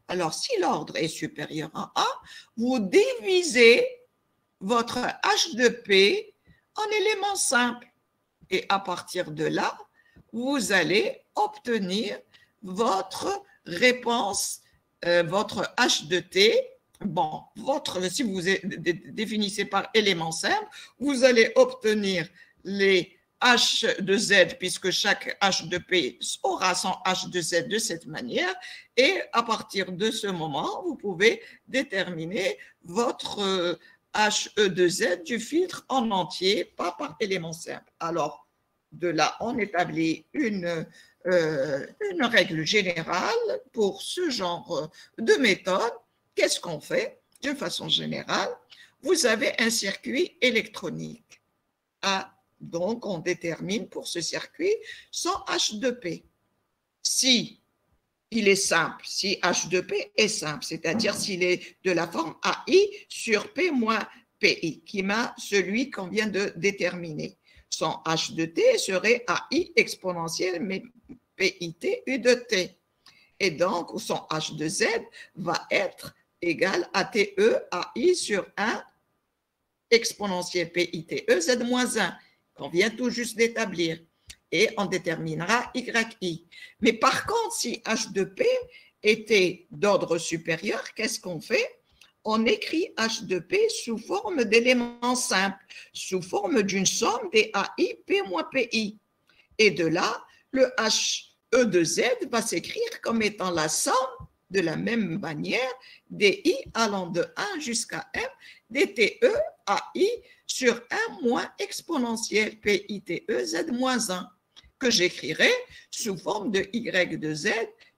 Alors, si l'ordre est supérieur à A, vous divisez votre H de P en éléments simples. Et à partir de là, vous allez obtenir votre réponse, euh, votre H de T. Bon, votre, si vous définissez par élément simple, vous allez obtenir les H de Z, puisque chaque H de P aura son H de Z de cette manière. Et à partir de ce moment, vous pouvez déterminer votre H E de Z du filtre en entier, pas par élément simple. Alors, de là, on établit une, euh, une règle générale pour ce genre de méthode. Qu'est-ce qu'on fait? De façon générale, vous avez un circuit électronique. Ah, donc, on détermine pour ce circuit son H de P. Si il est simple, si H de P est simple, c'est-à-dire s'il est de la forme A I sur P moins P I, qui m'a celui qu'on vient de déterminer. Son H de T serait A I exponentielle mais P I T U de T. Et donc, son H de Z va être égal à T E A I sur un exponentielle P I T E Z moins un, qu'on vient tout juste d'établir. Et on déterminera Y I. Mais par contre, si H de P était d'ordre supérieur, qu'est-ce qu'on fait? On écrit H de P sous forme d'éléments simples, sous forme d'une somme des A I P moins P I. Et de là, le H E de Z va s'écrire comme étant la somme de la même manière des I allant de un jusqu'à M des T E A I sur un moins exponentielle P I T E Z moins un, que j'écrirai sous forme de Y de Z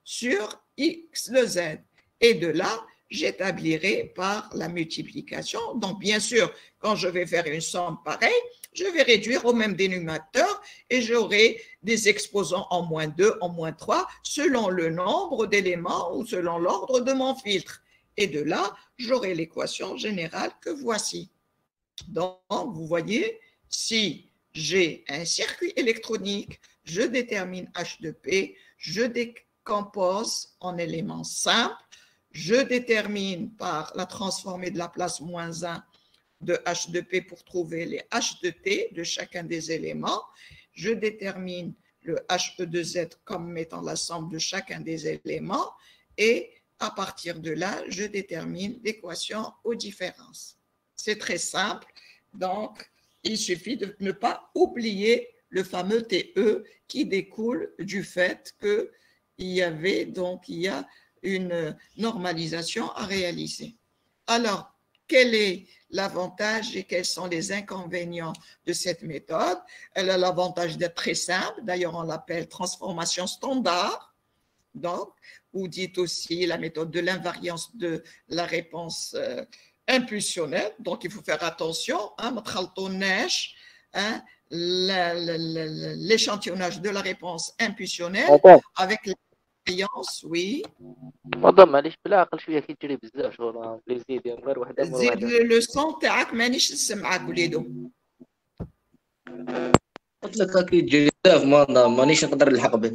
sur X de Z. Et de là, j'établirai par la multiplication. Donc, bien sûr, quand je vais faire une somme pareille, je vais réduire au même dénominateur et j'aurai des exposants en moins deux, en moins trois, selon le nombre d'éléments ou selon l'ordre de mon filtre. Et de là, j'aurai l'équation générale que voici. Donc, vous voyez, si j'ai un circuit électronique, je détermine H de P, je décompose en éléments simples, je détermine par la transformée de la place moins un de H de P pour trouver les H de T de chacun des éléments. Je détermine le H E de Z comme étant la somme de chacun des éléments et à partir de là, je détermine l'équation aux différences. C'est très simple, donc il suffit de ne pas oublier le fameux T E qui découle du fait qu'il y avait donc il y a une normalisation à réaliser. Alors, quel est l'avantage et quels sont les inconvénients de cette méthode? Elle a l'avantage d'être très simple, d'ailleurs on l'appelle transformation standard, donc, ou dites aussi la méthode de l'invariance de la réponse euh, impulsionnelle, donc il faut faire attention, hein, hein, l'échantillonnage de la réponse impulsionnelle avec l'invariance, oui. مضى معليش بالعقل شويه كي تجري بزاف شغل بلي زيد غير وحده مره زيد لو سون تاعك مانيش نسمعك وليدو. قلت لك كي تجري بزاف مضى مانيش نقدر نلحق به.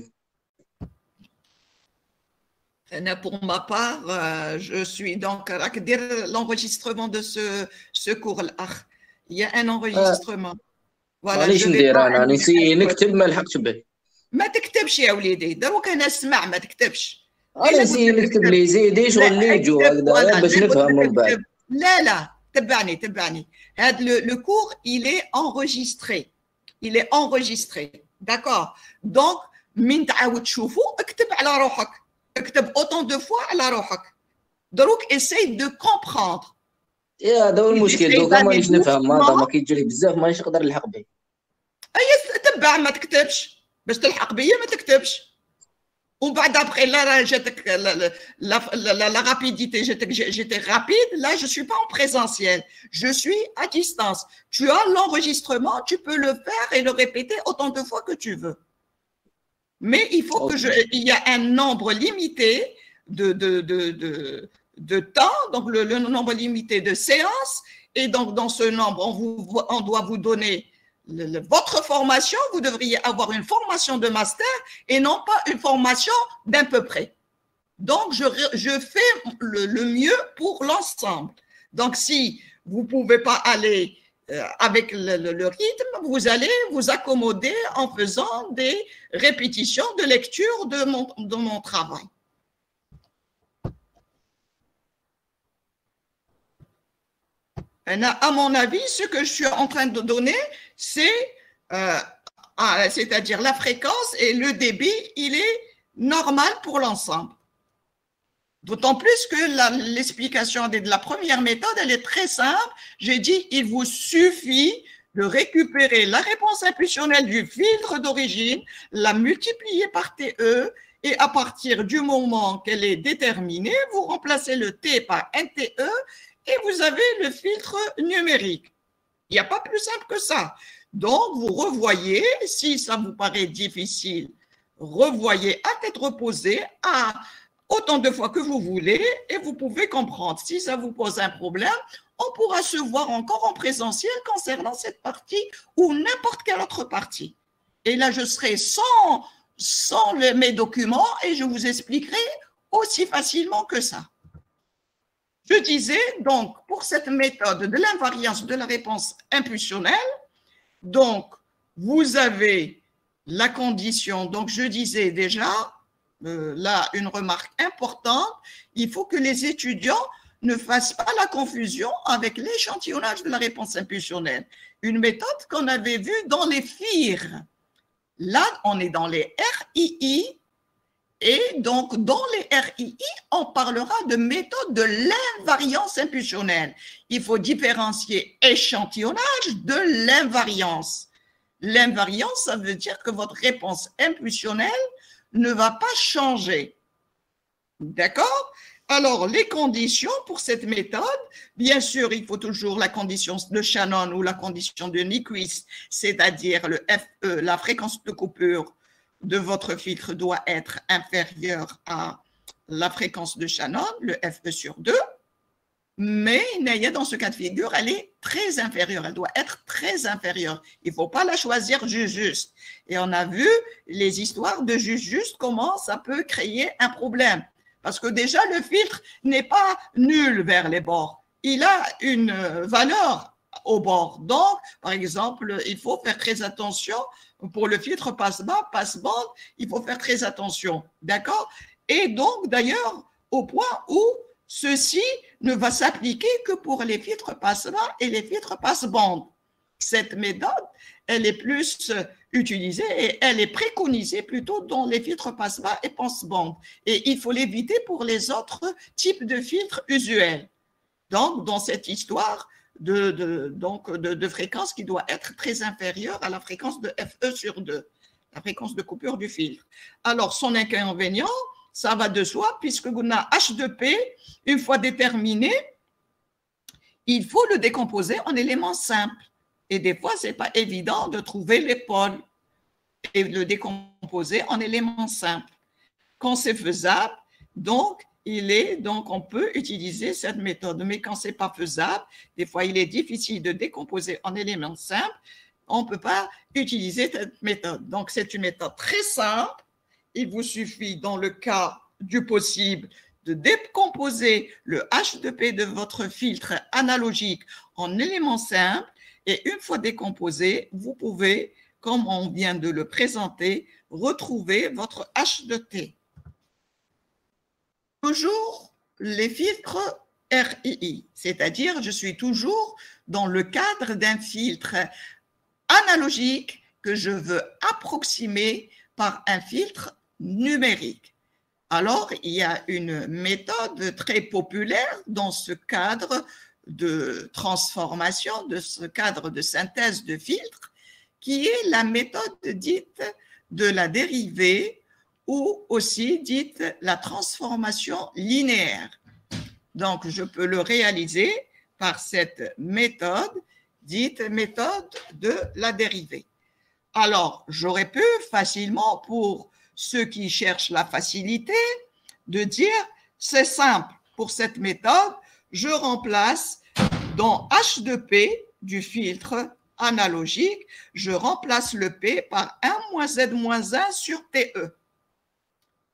Pour ma part, euh, je suis donc à dire l'enregistrement de ce, ce cours-là. Il y a un enregistrement. Voilà, مانيش ندير انا نسي نكتب ما لحقتش به. ما تكتبش يا وليدي، دروك انا اسمع ما تكتبش. انا نسي نكتب لي زيدي شغل اللي يجوا هكذا باش نفهم من بعد. لا لا تبعني تبعني. هذا le cours il est enregistré. Il est enregistré. D'accord. Donc من تعاود تشوفو اكتب على روحك. اكتب autant de fois على روحك. دروك essaye de comprendre. يا هذا هو المشكل دوكا مانيش نفهم هذا ما كيجري بزاف مانيش نقدر نلحق به. اي تبع ما تكتبش باش تلحق بيا ما تكتبش. ومن بعد après là جاتك la la la rapidité j'étais rapide, là je suis pas en présentiel, je suis à distance. Tu as l'enregistrement, tu peux le faire et le répéter autant de fois que tu veux. Mais il faut okay. que je il y a un nombre limité de de de de de temps, donc le, le nombre limité de séances, et donc dans ce nombre, on, vous, on doit vous donner le, le, votre formation, vous devriez avoir une formation de master et non pas une formation d'un peu près. Donc, je, je fais le, le mieux pour l'ensemble. Donc, si vous ne pouvez pas aller euh, avec le, le, le rythme, vous allez vous accommoder en faisant des répétitions de lecture de mon, de mon travail. À mon avis, ce que je suis en train de donner, c'est, euh, c'est-à-dire la fréquence et le débit, il est normal pour l'ensemble. D'autant plus que l'explication de la première méthode, elle est très simple. J'ai dit, il vous suffit de récupérer la réponse impulsionnelle du filtre d'origine, la multiplier par T E, et à partir du moment qu'elle est déterminée, vous remplacez le T par un T E, et vous avez le filtre numérique. Il n'y a pas plus simple que ça. Donc, vous revoyez, si ça vous paraît difficile, revoyez à tête reposée, à autant de fois que vous voulez, et vous pouvez comprendre. Si ça vous pose un problème, on pourra se voir encore en présentiel concernant cette partie ou n'importe quelle autre partie. Et là, je serai sans, sans le, mes documents et je vous expliquerai aussi facilement que ça. Je disais donc, pour cette méthode de l'invariance de la réponse impulsionnelle, donc, vous avez la condition, donc je disais déjà, euh, là, une remarque importante, il faut que les étudiants ne fassent pas la confusion avec l'échantillonnage de la réponse impulsionnelle, une méthode qu'on avait vue dans les F I R. Là, on est dans les R I I, et donc, dans les R I I, on parlera de méthode de l'invariance impulsionnelle. Il faut différencier échantillonnage de l'invariance. L'invariance, ça veut dire que votre réponse impulsionnelle ne va pas changer. D'accord? Alors, les conditions pour cette méthode, bien sûr, il faut toujours la condition de Shannon ou la condition de Nyquist, c'est-à-dire le F E, la fréquence de coupure de votre filtre doit être inférieur à la fréquence de Shannon, le F E sur deux, mais dans ce cas de figure, elle est très inférieure, elle doit être très inférieure. Il ne faut pas la choisir juste juste. Et on a vu les histoires de juste juste, comment ça peut créer un problème. Parce que déjà, le filtre n'est pas nul vers les bords. Il a une valeur au bord. Donc, par exemple, il faut faire très attention. Pour le filtre passe-bas, passe-bande, il faut faire très attention, d'accord? Et donc, d'ailleurs, au point où ceci ne va s'appliquer que pour les filtres passe-bas et les filtres passe-bande. Cette méthode, elle est plus utilisée et elle est préconisée plutôt dans les filtres passe-bas et passe-bande. Et il faut l'éviter pour les autres types de filtres usuels. Donc, dans cette histoire, De, de, donc de, de fréquence qui doit être très inférieure à la fréquence de F E sur deux, la fréquence de coupure du filtre. Alors, son inconvénient, ça va de soi, puisque on a H deux P, une fois déterminé, il faut le décomposer en éléments simples. Et des fois, ce n'est pas évident de trouver les pôles et le décomposer en éléments simples. Quand c'est faisable, donc, il est, donc on peut utiliser cette méthode, mais quand ce n'est pas faisable, des fois il est difficile de décomposer en éléments simples, on ne peut pas utiliser cette méthode. Donc c'est une méthode très simple, il vous suffit dans le cas du possible de décomposer le H deux P de votre filtre analogique en éléments simples, et une fois décomposé, vous pouvez, comme on vient de le présenter, retrouver votre H deux T. Toujours les filtres R I I, c'est-à-dire je suis toujours dans le cadre d'un filtre analogique que je veux approximer par un filtre numérique. Alors, il y a une méthode très populaire dans ce cadre de transformation, de ce cadre de synthèse de filtres, qui est la méthode dite de la dérivée ou aussi dite la transformation linéaire. Donc, je peux le réaliser par cette méthode dite méthode de la dérivée. Alors, j'aurais pu facilement, pour ceux qui cherchent la facilité, de dire, c'est simple, pour cette méthode, je remplace dans H deux P du filtre analogique, je remplace le P par un moins Z moins un sur T E.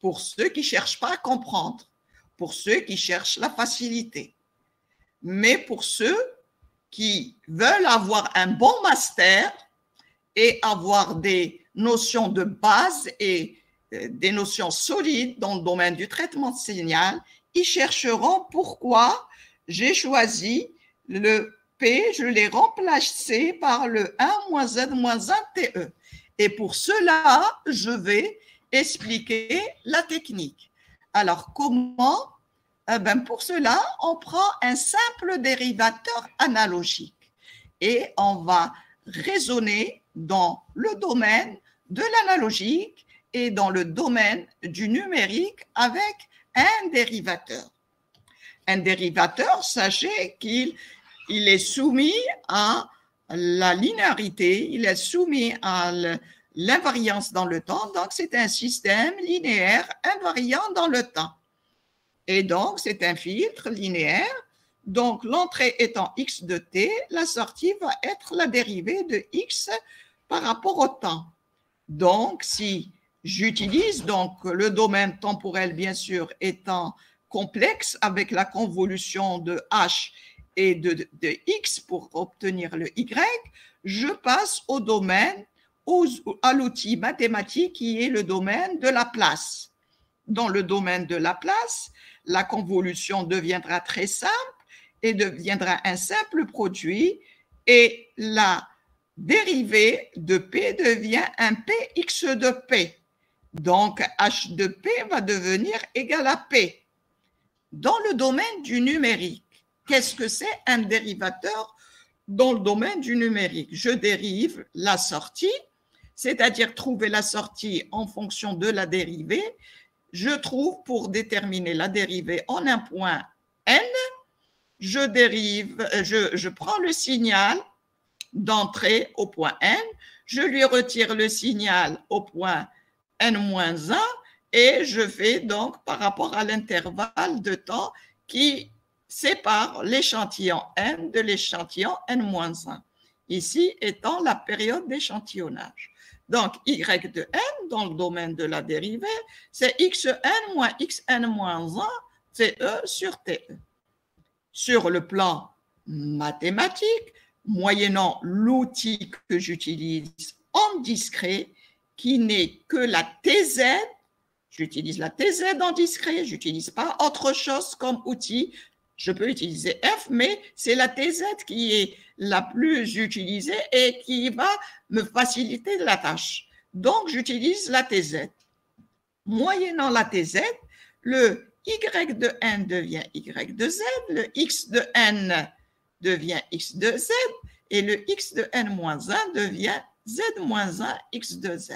pour ceux qui ne cherchent pas à comprendre, pour ceux qui cherchent la facilité. Mais pour ceux qui veulent avoir un bon master et avoir des notions de base et des notions solides dans le domaine du traitement de signal, ils chercheront pourquoi j'ai choisi le P, je l'ai remplacé par le un moins Z moins un T E. Et pour cela, je vais expliquer la technique. Alors, comment? Eh bien, pour cela, on prend un simple dérivateur analogique et on va raisonner dans le domaine de l'analogique et dans le domaine du numérique avec un dérivateur. Un dérivateur, sachez qu'il il est soumis à la linéarité, il est soumis à l'invariance dans le temps, donc c'est un système linéaire invariant dans le temps. Et donc, c'est un filtre linéaire, donc l'entrée étant x de t, la sortie va être la dérivée de x par rapport au temps. Donc, si j'utilise donc le domaine temporel, bien sûr, étant complexe avec la convolution de h et de, de, de x pour obtenir le y, je passe au domaine, aux, à l'outil mathématique qui est le domaine de la place. Dans le domaine de la place, la convolution deviendra très simple et deviendra un simple produit et la dérivée de P devient un Px de P. Donc, H de P va devenir égal à P. Dans le domaine du numérique, qu'est-ce que c'est un dérivateur dans le domaine du numérique? Je dérive la sortie, c'est-à-dire trouver la sortie en fonction de la dérivée. Je trouve pour déterminer la dérivée en un point n, je dérive, je, je prends le signal d'entrée au point n, je lui retire le signal au point n moins un et je fais donc par rapport à l'intervalle de temps qui sépare l'échantillon n de l'échantillon n moins un, ici étant la période d'échantillonnage. Donc, y de n, dans le domaine de la dérivée, c'est xn moins xn moins un, T E sur T E. Sur le plan mathématique, moyennant l'outil que j'utilise en discret, qui n'est que la T Z, j'utilise la T Z en discret, je n'utilise pas autre chose comme outil. Je peux utiliser F, mais c'est la T Z qui est la plus utilisée et qui va me faciliter la tâche. Donc, j'utilise la T Z. Moyennant la T Z, le Y de n devient Y de Z, le X de n devient X de Z et le X de n moins un devient Z moins un X de Z.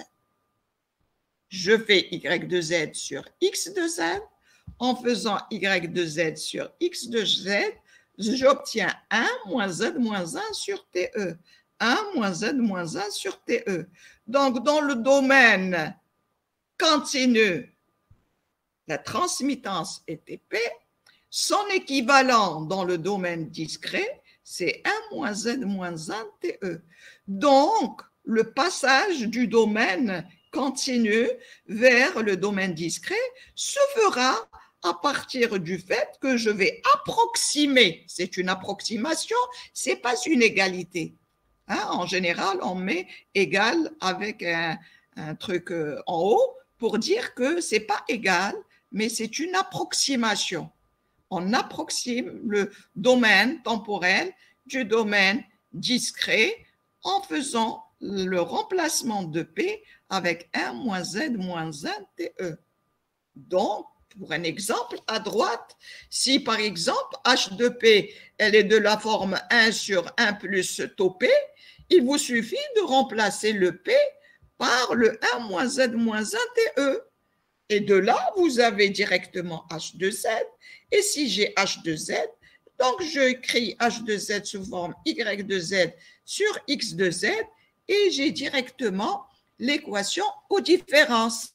Je fais Y de Z sur X de Z. En faisant Y de Z sur X de Z, j'obtiens un moins Z moins un sur T E. un moins Z moins un sur T E. Donc, dans le domaine continu, la transmittance est T P. Son équivalent dans le domaine discret, c'est un moins Z moins un T E. Donc, le passage du domaine continu vers le domaine discret se fera à partir du fait que je vais approximer. C'est une approximation, ce n'est pas une égalité. Hein, en général, on met égal avec un, un truc en haut pour dire que ce n'est pas égal, mais c'est une approximation. On approxime le domaine temporel du domaine discret en faisant le remplacement de P avec un moins Z moins un T E. Donc, pour un exemple, à droite, si par exemple H de P, elle est de la forme un sur un plus tau P, il vous suffit de remplacer le P par le un moins Z moins un T E. Et de là, vous avez directement H de Z. Et si j'ai H de Z, donc je écris H de Z sous forme Y de Z sur X de Z et j'ai directement l'équation aux différences.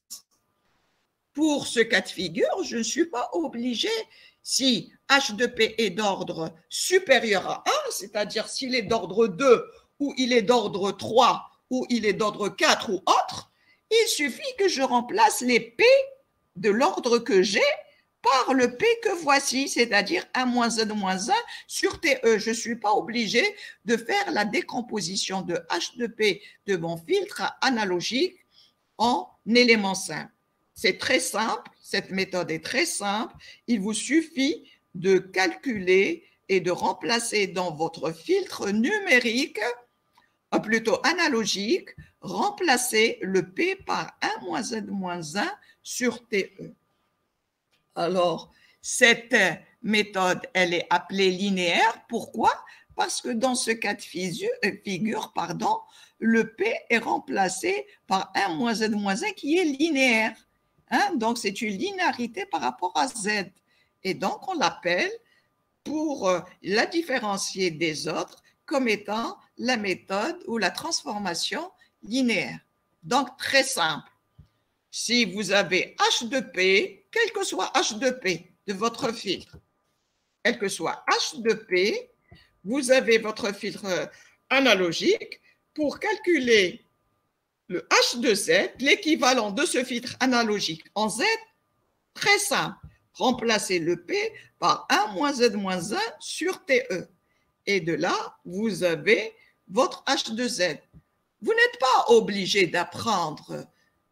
Pour ce cas de figure, je ne suis pas obligé, si H de P est d'ordre supérieur à un, c'est-à-dire s'il est d'ordre deux ou il est d'ordre trois ou il est d'ordre quatre ou autre, il suffit que je remplace les P de l'ordre que j'ai par le P que voici, c'est-à-dire un moins Z moins un sur T E. Je ne suis pas obligé de faire la décomposition de H de P de mon filtre analogique en éléments simples. C'est très simple, cette méthode est très simple. Il vous suffit de calculer et de remplacer dans votre filtre numérique, ou plutôt analogique, remplacer le P par un moins Z moins un sur T E. Alors, cette méthode, elle est appelée linéaire. Pourquoi? Parce que dans ce cas de figure, pardon, le P est remplacé par un moins Z moins un qui est linéaire. Hein? Donc, c'est une linéarité par rapport à Z. Et donc, on l'appelle, pour la différencier des autres, comme étant la méthode ou la transformation linéaire. Donc, très simple. Si vous avez H de P, quel que soit H de P de votre filtre, quel que soit H de P, vous avez votre filtre analogique pour calculer le H de Z, l'équivalent de ce filtre analogique en Z, très simple. Remplacez le P par un moins Z moins un sur T E. Et de là, vous avez votre H de Z. Vous n'êtes pas obligé d'apprendre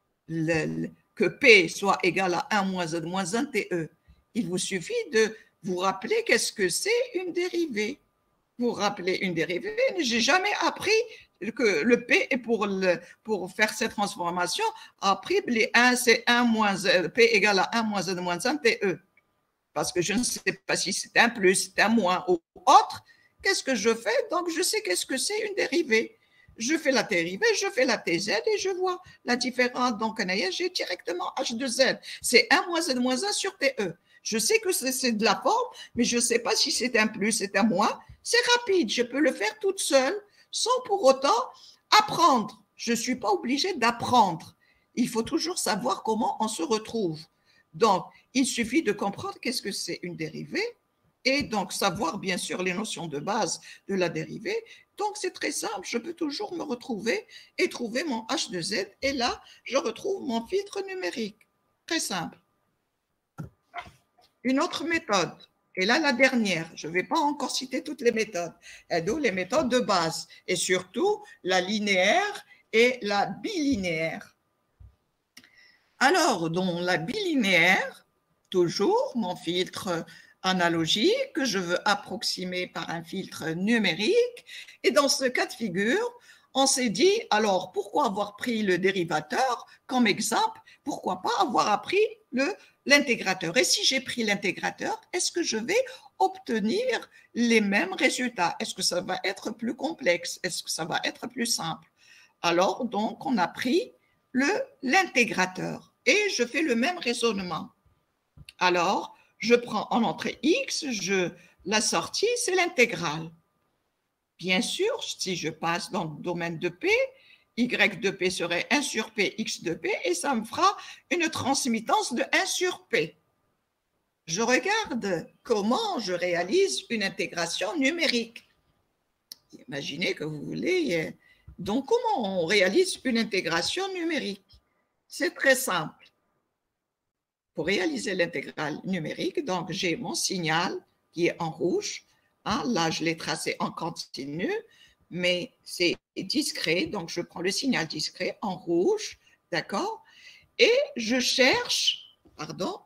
le, que P soit égal à un moins Z moins un T E. Il vous suffit de vous rappeler qu'est-ce que c'est une dérivée. Vous rappelez une dérivée, je n'ai jamais appris que le P est pour, le, pour faire cette transformation, appris les un, c'est un moins Z, P égale à un moins Z moins un T E. Parce que je ne sais pas si c'est un plus, c'est un moins ou autre. Qu'est-ce que je fais? Donc, je sais qu'est-ce que c'est une dérivée. Je fais la dérivée, je fais la T Z et je vois la différence. Donc, j'ai directement H de Z. C'est un moins Z moins un sur T E. Je sais que c'est de la forme, mais je ne sais pas si c'est un plus, c'est un moins. C'est rapide, je peux le faire toute seule sans pour autant apprendre. Je ne suis pas obligée d'apprendre. Il faut toujours savoir comment on se retrouve. Donc, il suffit de comprendre qu'est-ce que c'est une dérivée et donc savoir bien sûr les notions de base de la dérivée. Donc, c'est très simple, je peux toujours me retrouver et trouver mon H de Z et là, je retrouve mon filtre numérique. Très simple. Une autre méthode, et là la dernière, je ne vais pas encore citer toutes les méthodes, et donc les méthodes de base et surtout la linéaire et la bilinéaire. Alors, dans la bilinéaire, toujours mon filtre analogique que je veux approximer par un filtre numérique. Et dans ce cas de figure, on s'est dit, alors pourquoi avoir pris le dérivateur comme exemple? Pourquoi pas avoir appris le, l'intégrateur? Et si j'ai pris l'intégrateur, est-ce que je vais obtenir les mêmes résultats? Est-ce que ça va être plus complexe? Est-ce que ça va être plus simple? Alors, donc, on a pris le, l'intégrateur et je fais le même raisonnement. Alors, je prends en entrée X, je, la sortie, c'est l'intégrale. Bien sûr, si je passe dans le domaine de P, Y de P serait un sur P, X de P, et ça me fera une transmittance de un sur P. Je regarde comment je réalise une intégration numérique. Imaginez que vous voulez... Donc, comment on réalise une intégration numérique? C'est très simple. Pour réaliser l'intégrale numérique, donc j'ai mon signal qui est en rouge. Hein, là, je l'ai tracé en continu, mais c'est discret. Donc, je prends le signal discret en rouge, d'accord? Et je cherche, pardon,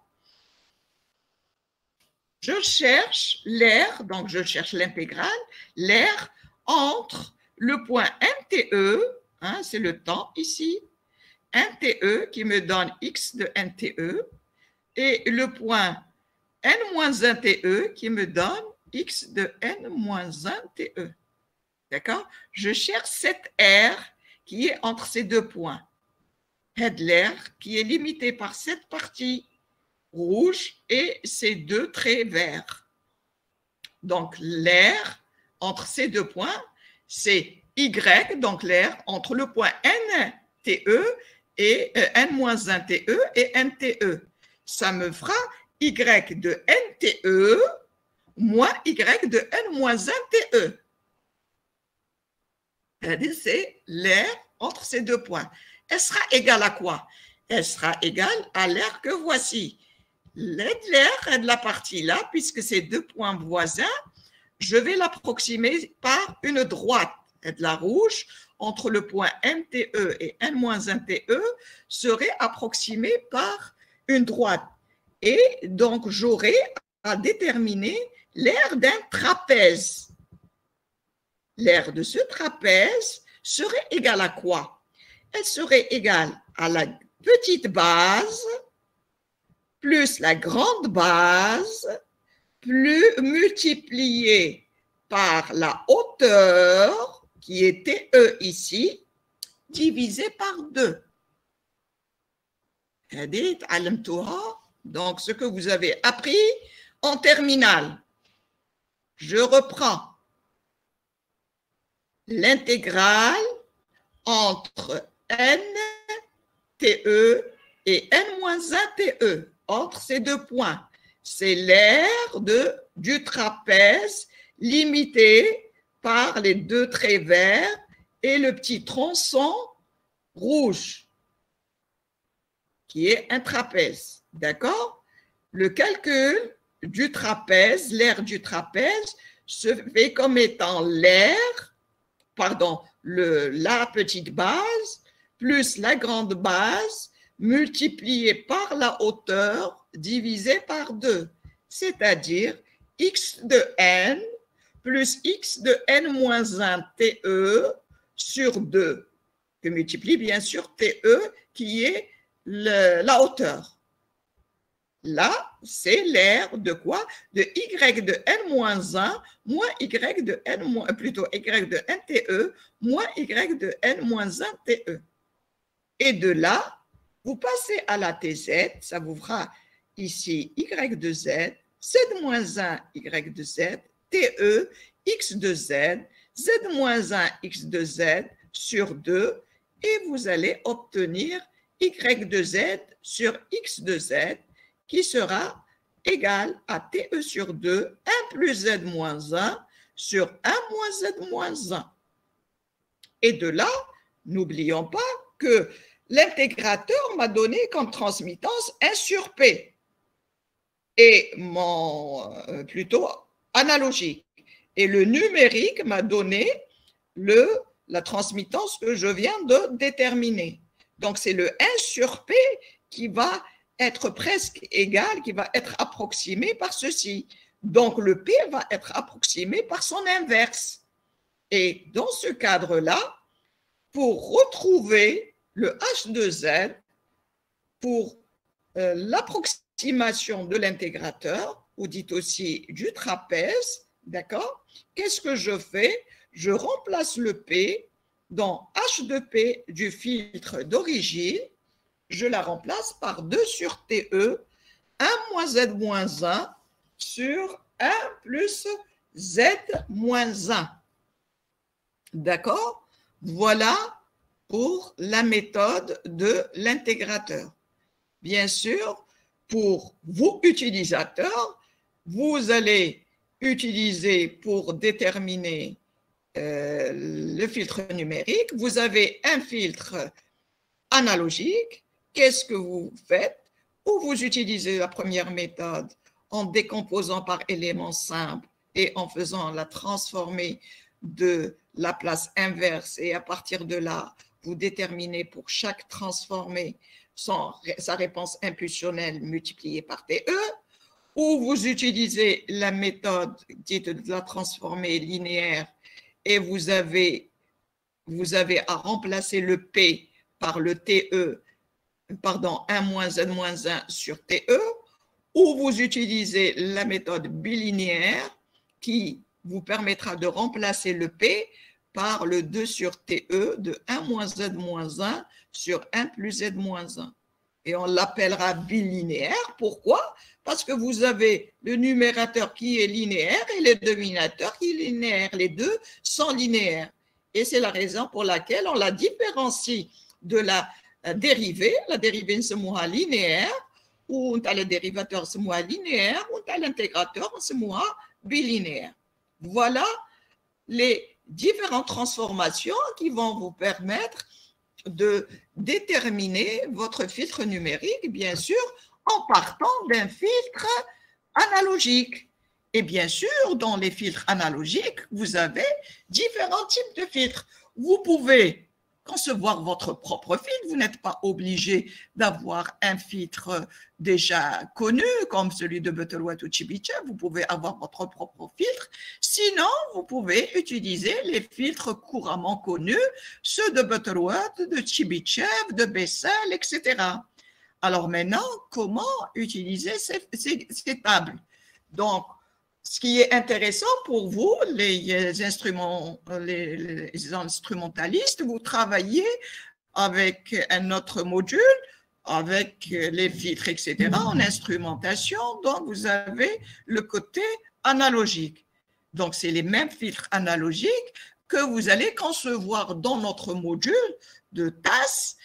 je cherche l'aire, donc je cherche l'intégrale, l'aire entre le point N T E, hein, c'est le temps ici, N T E qui me donne X de N T E, et le point N moins un T E qui me donne X de N moins un T E. D'accord? Je cherche cette aire qui est entre ces deux points. Head l'aire qui est limitée par cette partie rouge et ces deux traits verts. Donc, l'aire entre ces deux points, c'est Y, donc l'aire entre le point N T E et euh, N moins un T E et N T E. Ça me fera Y de N T E moins Y de N moins un T E. C'est l'aire entre ces deux points. Elle sera égale à quoi? elle sera égale à l'aire que voici. L'aire de la partie là, puisque c'est deux points voisins, je vais l'approximer par une droite. De la rouge, entre le point M T E et N moins un T E, serait approximée par une droite. Et donc, j'aurai à déterminer l'aire d'un trapèze. L'aire de ce trapèze serait égale à quoi? Elle serait égale à la petite base plus la grande base plus multipliée par la hauteur qui est T E ici, divisé par deux. Donc, ce que vous avez appris en terminale. Je reprends l'intégrale entre N T E et N moins un T E, entre ces deux points. C'est l'aire de, du trapèze limité par les deux traits verts et le petit tronçon rouge, qui est un trapèze. D'accord? Le calcul du trapèze, l'aire du trapèze, se fait comme étant l'aire, pardon, le, la petite base plus la grande base multipliée par la hauteur divisée par deux, c'est-à-dire x de n plus x de n moins un T E sur deux, que multiplie bien sûr T E qui est le, la hauteur. Là, c'est l'aire de quoi? De y de n moins un moins y de n, plutôt y de n T E moins y de n moins un T E. Et de là, vous passez à la T Z, ça vous fera ici y de z, z moins un y de z, T E, x de z, z moins un x de z sur deux, et vous allez obtenir y de z sur x de z, qui sera égal à T E sur deux, un plus z moins un sur un moins z moins un. Et de là, n'oublions pas que l'intégrateur m'a donné comme transmittance un sur P, et mon, euh, plutôt analogique. Et le numérique m'a donné le, la transmittance que je viens de déterminer. Donc, c'est le un sur P qui va être presque égal, qui va être approximé par ceci. Donc, le P va être approximé par son inverse. Et dans ce cadre-là, pour retrouver le H de Z, pour euh, l'approximation de l'intégrateur, ou dites aussi du trapèze, d'accord? Qu'est-ce que je fais? Je remplace le P dans H de P du filtre d'origine, je la remplace par deux sur T E, un moins Z moins un sur un plus Z moins un. D'accord? Voilà pour la méthode de l'intégrateur. Bien sûr, pour vous utilisateurs, vous allez utiliser pour déterminer euh, le filtre numérique, vous avez un filtre analogique. Qu'est-ce que vous faites? Ou vous utilisez la première méthode en décomposant par éléments simples et en faisant la transformée de la place inverse, et à partir de là, vous déterminez pour chaque transformé son, sa réponse impulsionnelle multipliée par T E, ou vous utilisez la méthode dite de la transformée linéaire et vous avez, vous avez à remplacer le P par le T E, pardon, un moins Z moins un sur T E, ou vous utilisez la méthode bilinéaire qui vous permettra de remplacer le P par le deux sur T E de un moins Z moins un sur un plus Z moins un. Et on l'appellera bilinéaire. Pourquoi? Parce que vous avez le numérateur qui est linéaire et le dénominateur qui est linéaire. Les deux sont linéaires. Et c'est la raison pour laquelle on la différencie de la dérivée. La dérivée c'est moi linéaire, ou on a le dérivateur c'est moi linéaire, ou on a l'intégrateur c'est moi bilinéaire. Voilà les différentes transformations qui vont vous permettre de déterminer votre filtre numérique, bien sûr, en partant d'un filtre analogique. Et bien sûr, dans les filtres analogiques, vous avez différents types de filtres. Vous pouvez concevoir votre propre filtre. Vous n'êtes pas obligé d'avoir un filtre déjà connu, comme celui de Butterworth ou Chebyshev. Vous pouvez avoir votre propre filtre. Sinon, vous pouvez utiliser les filtres couramment connus, ceux de Butterworth, de Chebyshev, de Bessel, et cetera. Alors maintenant, comment utiliser ces, ces, ces tables? Donc, ce qui est intéressant pour vous, les, instruments, les, les instrumentalistes, vous travaillez avec un autre module, avec les filtres, et cetera, en instrumentation. Donc, vous avez le côté analogique. Donc, c'est les mêmes filtres analogiques que vous allez concevoir dans notre module de T A S,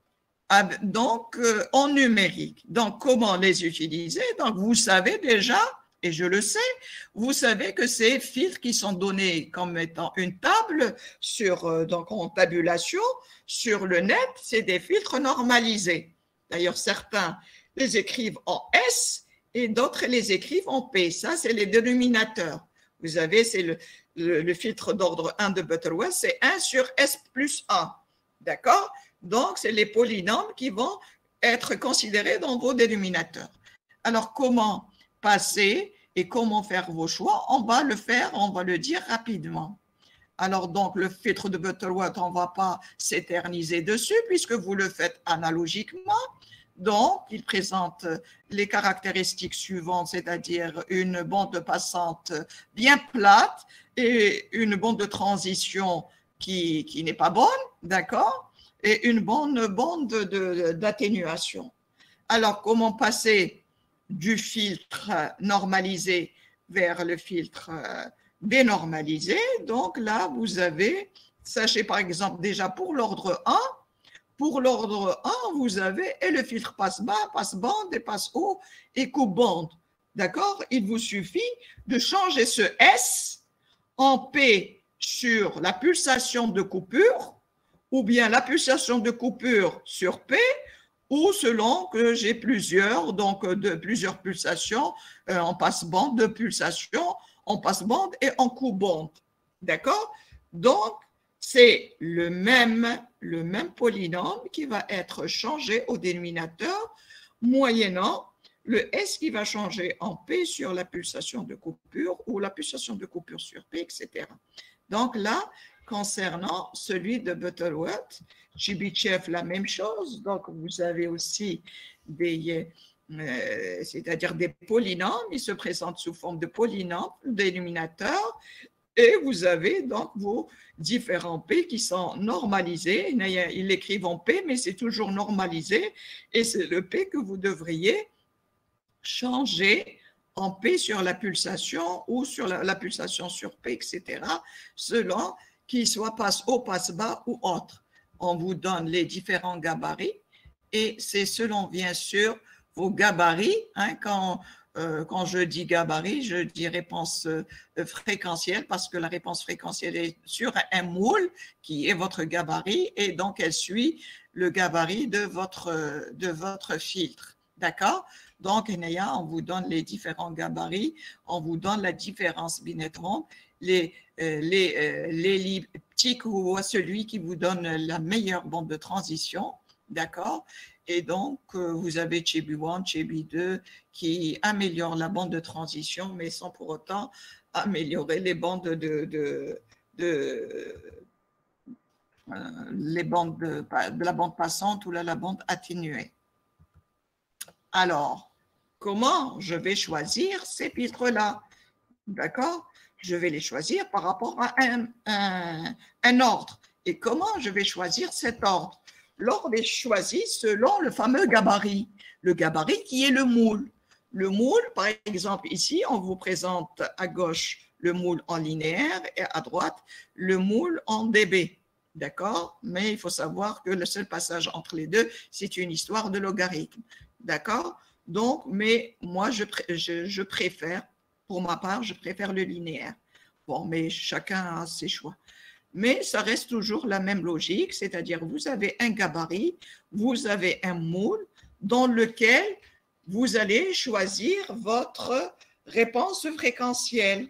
donc en numérique. Donc, comment les utiliser? Donc, vous savez déjà, et je le sais, vous savez que ces filtres qui sont donnés comme étant une table sur, donc en tabulation sur le net, c'est des filtres normalisés. D'ailleurs, certains les écrivent en S et d'autres les écrivent en P. Ça, c'est les dénominateurs. Vous avez, c'est le, le, le filtre d'ordre un de Butterworth, c'est un sur S plus un. D'accord? Donc, c'est les polynômes qui vont être considérés dans vos dénominateurs. Alors, comment passer et comment faire vos choix? On va le faire, on va le dire rapidement. Alors, donc, le filtre de Butterworth, on ne va pas s'éterniser dessus puisque vous le faites analogiquement. Donc, il présente les caractéristiques suivantes, c'est-à-dire une bande passante bien plate et une bande de transition qui, qui n'est pas bonne, d'accord? Et une bonne bande d'atténuation. Alors, comment passer du filtre normalisé vers le filtre dénormalisé? Donc là, vous avez, sachez par exemple déjà pour l'ordre un, pour l'ordre un, vous avez et le filtre passe-bas, passe-bande et passe-haut et coupe-bande. D'accord? Il vous suffit de changer ce S en P sur la pulsation de coupure ou bien la pulsation de coupure sur P, ou selon que j'ai plusieurs, donc de plusieurs pulsations euh, en passe-bande, de pulsations en passe-bande et en coupe-bande. D'accord? Donc, c'est le même, le même polynôme qui va être changé au dénominateur, moyennant le S qui va changer en P sur la pulsation de coupure ou la pulsation de coupure sur P, et cetera. Donc là, concernant celui de Butterworth, Chebyshev, la même chose. Donc, vous avez aussi des, euh, c'est-à-dire des polynômes. Ils se présentent sous forme de polynômes, dénominateurs. Et vous avez donc vos différents P qui sont normalisés. Ils l'écrivent en P, mais c'est toujours normalisé. Et c'est le P que vous devriez changer en P sur la pulsation ou sur la, la pulsation sur P, et cetera, selon qu'il soit passe-haut, passe-bas ou autre. On vous donne les différents gabarits et c'est selon, bien sûr, vos gabarits. Hein, quand, euh, quand je dis gabarit, je dis réponse euh, fréquentielle parce que la réponse fréquentielle est sur un moule qui est votre gabarit et donc elle suit le gabarit de votre, de votre filtre. D'accord? Donc, Enea, on vous donne les différents gabarits, on vous donne la différence binetron, les, euh, les, euh, l'elliptique ou celui qui vous donne la meilleure bande de transition, d'accord? Et donc, euh, vous avez Chebys un, Chebys deux qui améliorent la bande de transition, mais sans pour autant améliorer les bandes de, de, de euh, les bandes de, de la bande passante ou la, la bande atténuée. Alors, comment je vais choisir ces filtres-là? D'accord? Je vais les choisir par rapport à un, un, un ordre. Et comment je vais choisir cet ordre? L'ordre est choisi selon le fameux gabarit. Le gabarit qui est le moule. Le moule, par exemple, ici, on vous présente à gauche le moule en linéaire et à droite le moule en dB. D'accord? Mais il faut savoir que le seul passage entre les deux, c'est une histoire de logarithme. D'accord? Donc, mais moi, je, je, je préfère, pour ma part, je préfère le linéaire. Bon, mais chacun a ses choix. mais ça reste toujours la même logique, c'est-à-dire vous avez un gabarit, vous avez un moule dans lequel vous allez choisir votre réponse fréquentielle.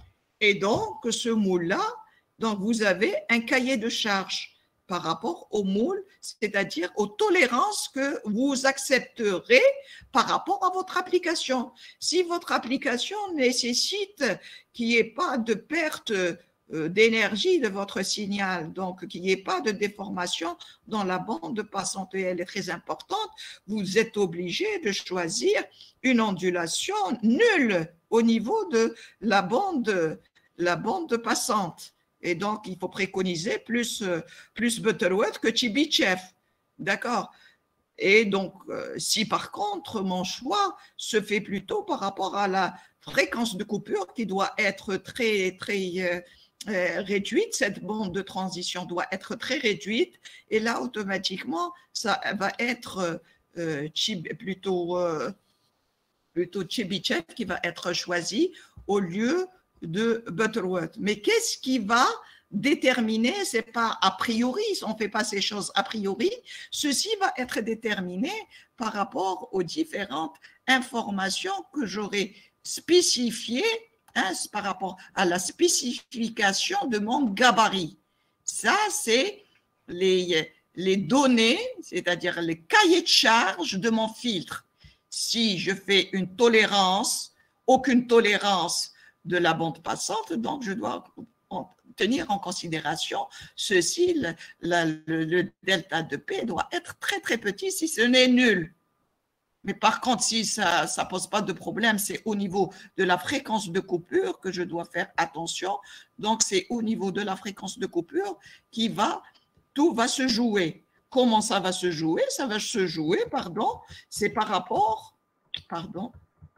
Et donc, ce moule-là, donc vous avez un cahier de charges par rapport au moule, c'est-à-dire aux tolérances que vous accepterez par rapport à votre application. Si votre application nécessite qu'il n'y ait pas de perte d'énergie de votre signal, donc qu'il n'y ait pas de déformation dans la bande passante, et elle est très importante, vous êtes obligé de choisir une ondulation nulle au niveau de la bande, la bande passante. Et donc, il faut préconiser plus, plus Butterworth que Chebyshev. D'accord? Et donc, si par contre, mon choix se fait plutôt par rapport à la fréquence de coupure qui doit être très, très euh, réduite, cette bande de transition doit être très réduite, et là, automatiquement, ça va être euh, plutôt, euh, plutôt Chebyshev qui va être choisi au lieu de Butterworth. Mais qu'est-ce qui va déterminer? C'est pas a priori, on ne fait pas ces choses a priori, ceci va être déterminé par rapport aux différentes informations que j'aurai spécifiées, hein, par rapport à la spécification de mon gabarit. Ça, c'est les, les données, c'est-à-dire les cahiers de charge de mon filtre. Si je fais une tolérance, aucune tolérance de la bande passante, donc je dois en tenir en considération ceci, le, le, le delta de P doit être très très petit si ce n'est nul. Mais par contre, si ça ne pose pas de problème, c'est au niveau de la fréquence de coupure que je dois faire attention. Donc, c'est au niveau de la fréquence de coupure qui va, tout va se jouer. Comment ça va se jouer? Ça va se jouer, pardon, c'est par rapport, pardon,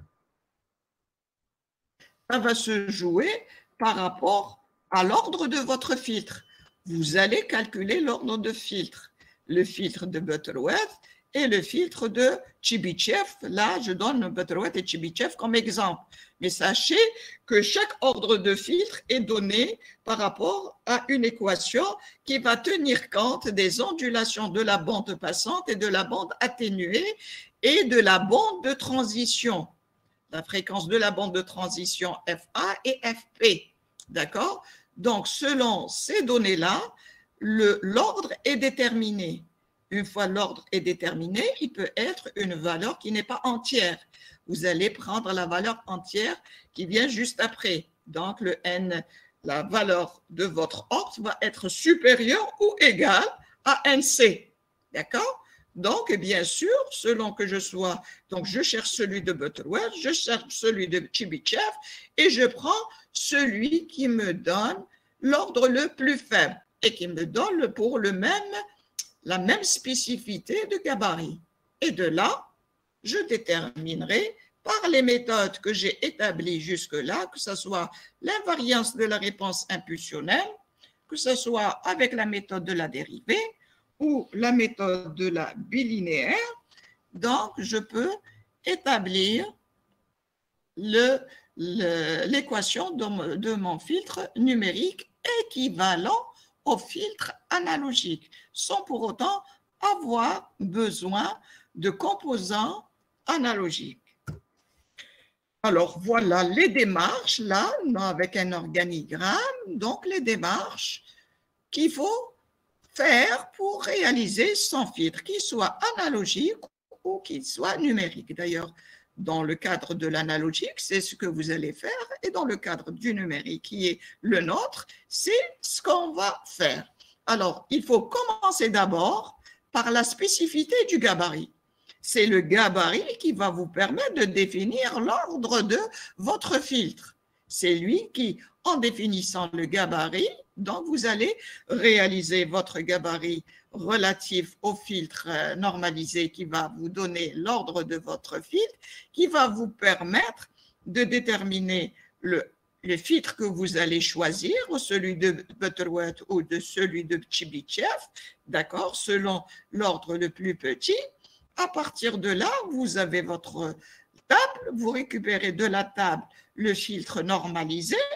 ça va se jouer par rapport à l'ordre de votre filtre. Vous allez calculer l'ordre de filtre. Le filtre de Butterworth et le filtre de Chebyshev. Là, je donne Butterworth et Chebyshev comme exemple. Mais sachez que chaque ordre de filtre est donné par rapport à une équation qui va tenir compte des ondulations de la bande passante et de la bande atténuée et de la bande de transition. La fréquence de la bande de transition F A et F P. D'accord? Donc, selon ces données-là, l'ordre est déterminé. Une fois l'ordre est déterminé, il peut être une valeur qui n'est pas entière. Vous allez prendre la valeur entière qui vient juste après. Donc, le N, la valeur de votre ordre va être supérieure ou égale à N C. D'accord? Donc, bien sûr, selon que je sois, donc je cherche celui de Butterworth, je cherche celui de Chebyshev et je prends celui qui me donne l'ordre le plus faible et qui me donne pour le même, la même spécificité de gabarit. Et de là, je déterminerai par les méthodes que j'ai établies jusque-là, que ce soit l'invariance de la réponse impulsionnelle, que ce soit avec la méthode de la dérivée, ou la méthode de la bilinéaire, donc je peux établir l'équation de, de mon filtre numérique équivalent au filtre analogique, sans pour autant avoir besoin de composants analogiques. Alors voilà les démarches, là, avec un organigramme, donc les démarches qu'il faut faire pour réaliser son filtre, qu'il soit analogique ou qu'il soit numérique. D'ailleurs, dans le cadre de l'analogique, c'est ce que vous allez faire, et dans le cadre du numérique, qui est le nôtre, c'est ce qu'on va faire. Alors, il faut commencer d'abord par la spécificité du gabarit. C'est le gabarit qui va vous permettre de définir l'ordre de votre filtre. C'est lui qui, en définissant le gabarit, donc vous allez réaliser votre gabarit relatif au filtre normalisé qui va vous donner l'ordre de votre filtre, qui va vous permettre de déterminer le, le filtre que vous allez choisir, celui de Butterworth ou de celui de Chebyshev, d'accord, selon l'ordre le plus petit. À partir de là, vous avez votre table, vous récupérez de la table le filtre normalisé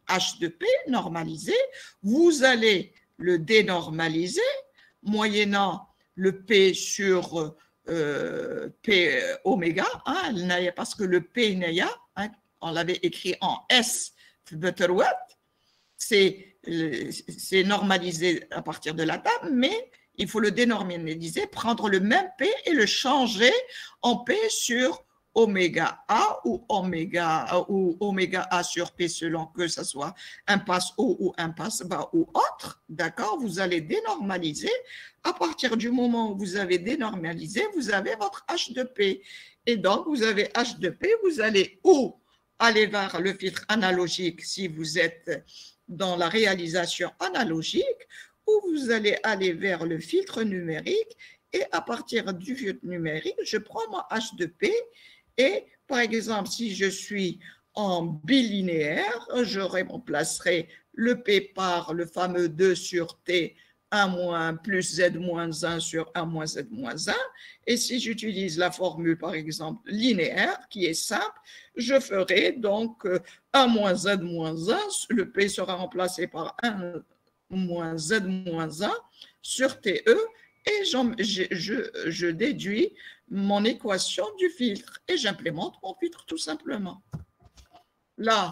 H de P normalisé, vous allez le dénormaliser, moyennant le P sur euh, P oméga, hein, parce que le P Naya, hein, on l'avait écrit en S, Butterworth, c'est normalisé à partir de la table, mais il faut le dénormaliser, prendre le même P et le changer en P sur oméga A ou oméga, ou oméga A sur P selon que ce soit impasse haut ou impasse bas ou autre, d'accord? Vous allez dénormaliser. À partir du moment où vous avez dénormalisé, vous avez votre H de P. Et donc, vous avez H de P, vous allez ou aller vers le filtre analogique si vous êtes dans la réalisation analogique, ou vous allez aller vers le filtre numérique et à partir du filtre numérique, je prends mon H de P et par exemple, si je suis en bilinéaire, je remplacerai le P par le fameux deux sur T un moins plus Z moins un sur un moins Z moins un. Et si j'utilise la formule, par exemple, linéaire, qui est simple, je ferai donc un moins Z moins un, le P sera remplacé par un moins Z moins un sur T E, et je, je, je déduis mon équation du filtre, et j'implémente mon filtre tout simplement. Là,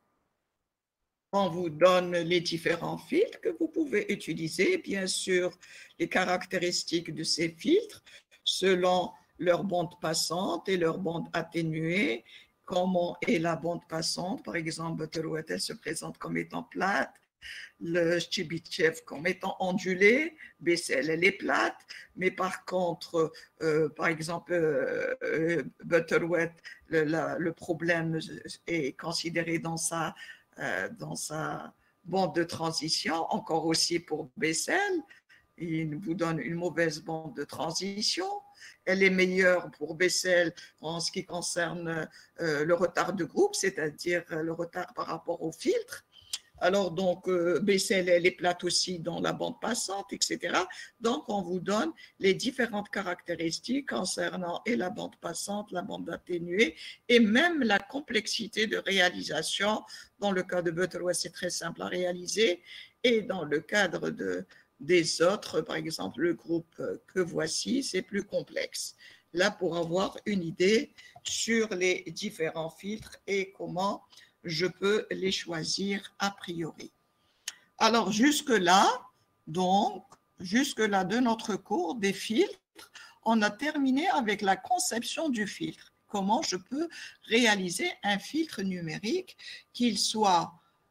on vous donne les différents filtres que vous pouvez utiliser, bien sûr, les caractéristiques de ces filtres selon leur bande passante et leur bande atténuée. Comment est la bande passante? Par exemple, Butterworth, elle se présente comme étant plate, le Chebyshev comme étant ondulé, Bessel, elle est plate, mais par contre, euh, par exemple, euh, euh, Butterworth, le, la, le problème est considéré dans sa dans sa bande de transition, encore aussi pour Bessel, il vous donne une mauvaise bande de transition. Elle est meilleure pour Bessel en ce qui concerne euh, le retard de groupe, c'est-à-dire le retard par rapport au filtre. Alors donc, euh, Bessel, elle est plate aussi dans la bande passante, et cetera. Donc, on vous donne les différentes caractéristiques concernant et la bande passante, la bande atténuée, et même la complexité de réalisation. Dans le cas de Butterworth, c'est très simple à réaliser, et dans le cadre de, des autres, par exemple, le groupe que voici, c'est plus complexe. Là, pour avoir une idée sur les différents filtres et comment je peux les choisir a priori. Alors, jusque-là, donc, jusque-là de notre cours des filtres, on a terminé avec la conception du filtre. Comment je peux réaliser un filtre numérique, qu'il soit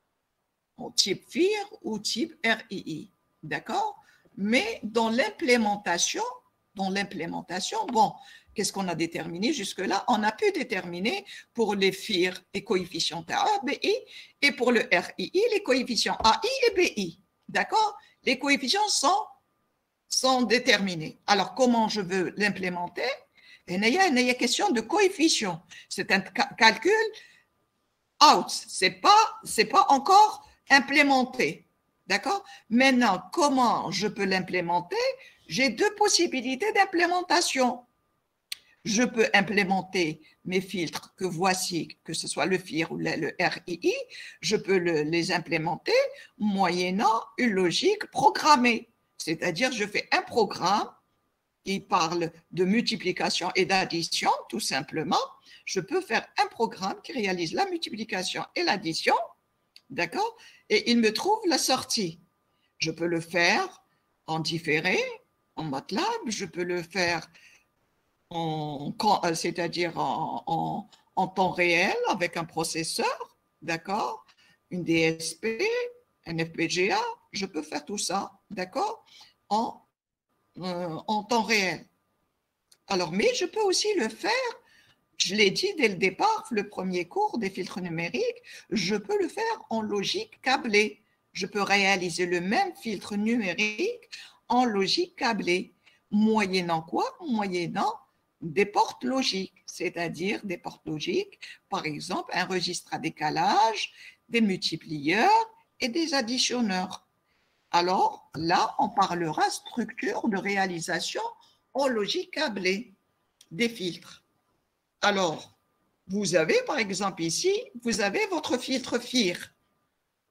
au type F I R ou type R I I. D'accord? Mais dans l'implémentation, dans l'implémentation, bon, qu'est-ce qu'on a déterminé jusque-là? On a pu déterminer pour les F I R et coefficients A, B, I, et pour le R I I, les coefficients A I et B I. D'accord? Les coefficients sont, sont déterminés. Alors, comment je veux l'implémenter? Il y a une question de coefficients. C'est un calcul out. Ce n'est pas, c'est pas encore implémenté. D'accord? Maintenant, comment je peux l'implémenter? J'ai deux possibilités d'implémentation. Je peux implémenter mes filtres que voici, que ce soit le F I R ou le R I I, je peux le, les implémenter moyennant une logique programmée. C'est-à-dire, je fais un programme qui parle de multiplication et d'addition, tout simplement. Je peux faire un programme qui réalise la multiplication et l'addition, d'accord? Et il me trouve la sortie. Je peux le faire en différé, en MATLAB, je peux le faire c'est-à-dire en, en, en temps réel avec un processeur, d'accord, une D S P, un F P G A, je peux faire tout ça, d'accord, en, euh, en temps réel. Alors, mais je peux aussi le faire, je l'ai dit dès le départ, le premier cours des filtres numériques, je peux le faire en logique câblée. Je peux réaliser le même filtre numérique en logique câblée. Moyennant quoi? Moyennant des portes logiques, c'est-à-dire des portes logiques, par exemple un registre à décalage, des multiplieurs et des additionneurs. Alors là, on parlera structure de réalisation en logique câblée des filtres. Alors, vous avez par exemple ici, vous avez votre filtre F I R.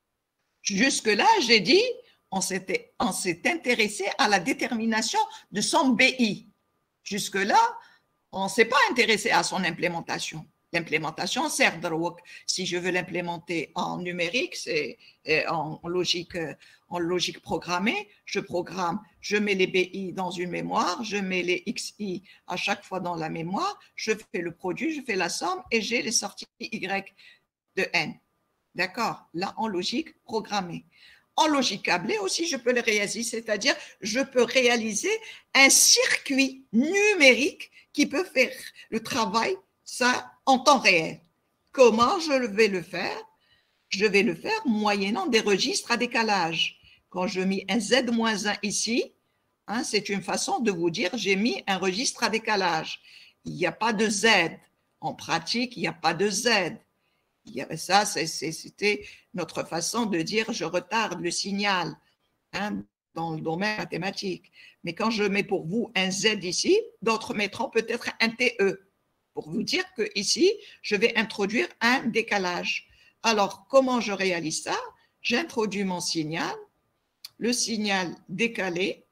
Jusque-là, j'ai dit, on s'était, on s'est intéressé à la détermination de son B I. Jusque-là, on ne s'est pas intéressé à son implémentation. L'implémentation sert de si je veux l'implémenter en numérique, c'est en logique, en logique programmée, je programme, je mets les B I dans une mémoire, je mets les X I à chaque fois dans la mémoire, je fais le produit, je fais la somme et j'ai les sorties Y de N. D'accord? Là, en logique programmée. En logique câblée aussi, je peux le réaliser, c'est-à-dire je peux réaliser un circuit numérique qui peut faire le travail ça en temps réel. Comment je vais le faire? Je vais le faire moyennant des registres à décalage. Quand je mets un Z moins un ici, hein, c'est une façon de vous dire j'ai mis un registre à décalage. Il n'y a pas de Z. En pratique, il n'y a pas de Z. Il y avait ça, c'était notre façon de dire je retarde le signal hein, dans le domaine mathématique. Mais quand je mets pour vous un Z ici, d'autres mettront peut-être un T E. Pour vous dire que ici, je vais introduire un décalage. Alors, comment je réalise ça? J'introduis mon signal, le signal décalé,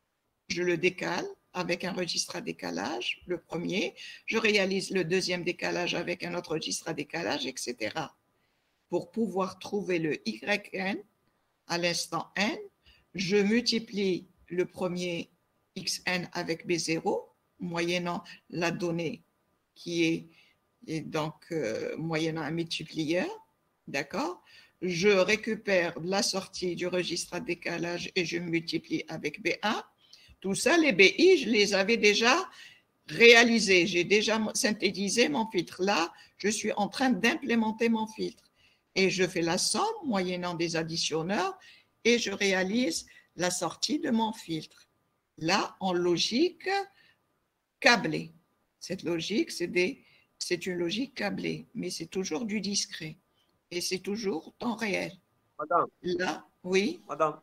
je le décale avec un registre à décalage, le premier, je réalise le deuxième décalage avec un autre registre à décalage, et cetera. Pour pouvoir trouver le Y N à l'instant N, je multiplie le premier X N avec B zéro, moyennant la donnée qui est, est donc euh, moyennant un multiplieur, d'accord? Je récupère la sortie du registre à décalage et je multiplie avec B un. Tout ça, les B I, je les avais déjà réalisés. J'ai déjà synthétisé mon filtre. Là, je suis en train d'implémenter mon filtre. Et je fais la somme moyennant des additionneurs et je réalise la sortie de mon filtre. Là, en logique câblée. Cette logique, c'est des, c'est une logique câblée, mais c'est toujours du discret. Et c'est toujours temps réel. Madame. Là, oui. Madame.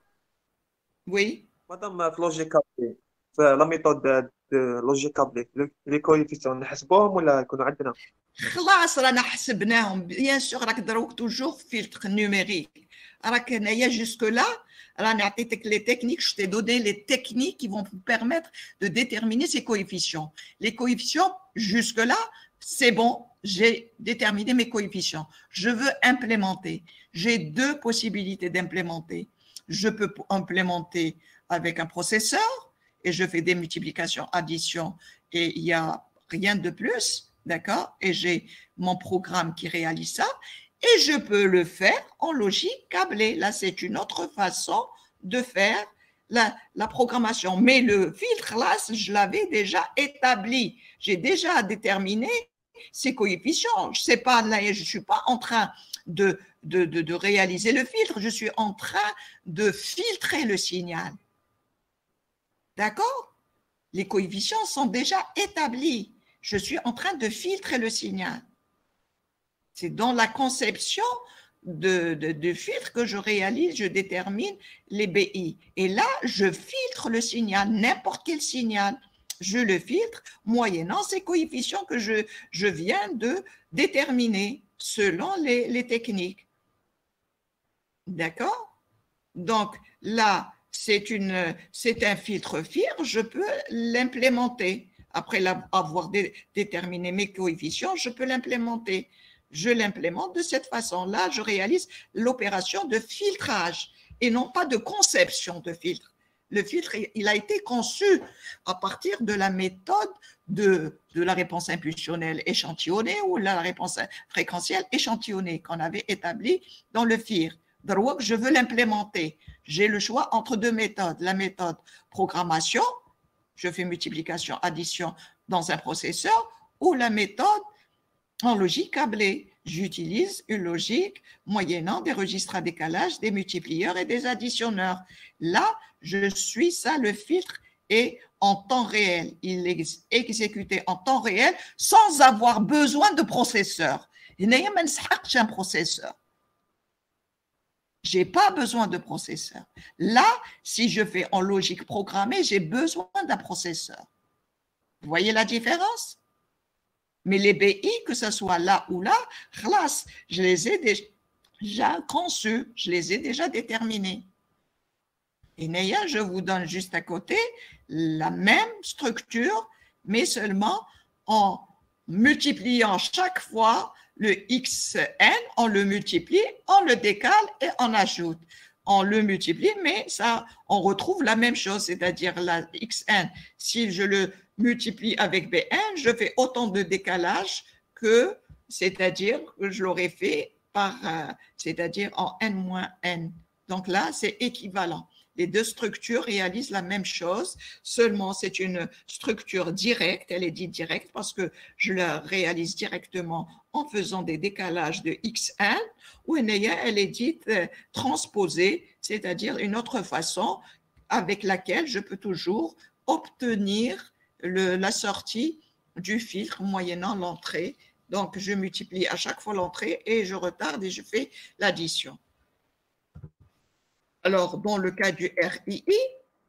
Oui. Madame, في logique câblée, في la méthode de logique câblée, les coefficients نحسبوهم ولا يكونوا عندنا؟ خلاص رانا حسبناهم بيان سور راك دروك توجور فيلتر نيميريك راك هنايا جوسك لا راني عطيتك لي تكنيك je t'ai donné les techniques qui vont vous permettre de déterminer ces coefficients. Les coefficients jusque là c'est bon, j'ai déterminé mes coefficients. Je veux implémenter. J'ai deux possibilités d'implémenter. Je peux implémenter avec un processeur et je fais des multiplications, additions et il n'y a rien de plus. D'accord? Et j'ai mon programme qui réalise ça. Et je peux le faire en logique câblée. Là, c'est une autre façon de faire la, la programmation. Mais le filtre, là, je l'avais déjà établi. J'ai déjà déterminé ces coefficients. Je sais pas, là, je suis pas en train de, de, de, de réaliser le filtre. Je suis en train de filtrer le signal. D'accord? Les coefficients sont déjà établis. Je suis en train de filtrer le signal. C'est dans la conception de, de, de filtre que je réalise, je détermine les B I. Et là, je filtre le signal, n'importe quel signal. Je le filtre moyennant ces coefficients que je, je viens de déterminer selon les, les techniques. D'accord? Donc là, c'est une, c'est un filtre F I R, je peux l'implémenter. Après avoir dé, déterminé mes coefficients, je peux l'implémenter. Je l'implémente de cette façon-là, je réalise l'opération de filtrage et non pas de conception de filtre. Le filtre, il a été conçu à partir de la méthode de, de la réponse impulsionnelle échantillonnée ou la réponse fréquentielle échantillonnée qu'on avait établie dans le F I R. Donc, je veux l'implémenter. J'ai le choix entre deux méthodes. La méthode programmation, je fais multiplication, addition dans un processeur, ou la méthode en logique câblée. J'utilise une logique moyennant des registres à décalage, des multiplieurs et des additionneurs. Là, je suis ça, le filtre est en temps réel. Il est exécuté en temps réel sans avoir besoin de processeur. Il n'y a même pas un processeur. Je n'ai pas besoin de processeur. Là, si je fais en logique programmée, j'ai besoin d'un processeur. Vous voyez la différence? Mais les B I, que ce soit là ou là, je les ai, déjà, j'ai conçu, je les ai déjà déterminés. Et Neya, je vous donne juste à côté la même structure, mais seulement en multipliant chaque fois le xn, on le multiplie, on le décale et on ajoute. On le multiplie, mais ça, on retrouve la même chose, c'est-à-dire la xn. Si je le multiplie avec bn, je fais autant de décalage que, c'est-à-dire que je l'aurais fait par, euh, c'est-à-dire en n moins n. Donc là, c'est équivalent. Les deux structures réalisent la même chose, seulement c'est une structure directe, elle est dite directe parce que je la réalise directement en faisant des décalages de xn, ou Neya, elle est dite euh, transposée, c'est-à-dire une autre façon avec laquelle je peux toujours obtenir le, la sortie du filtre moyennant l'entrée. Donc, je multiplie à chaque fois l'entrée et je retarde et je fais l'addition. Alors, dans le cas du R I I,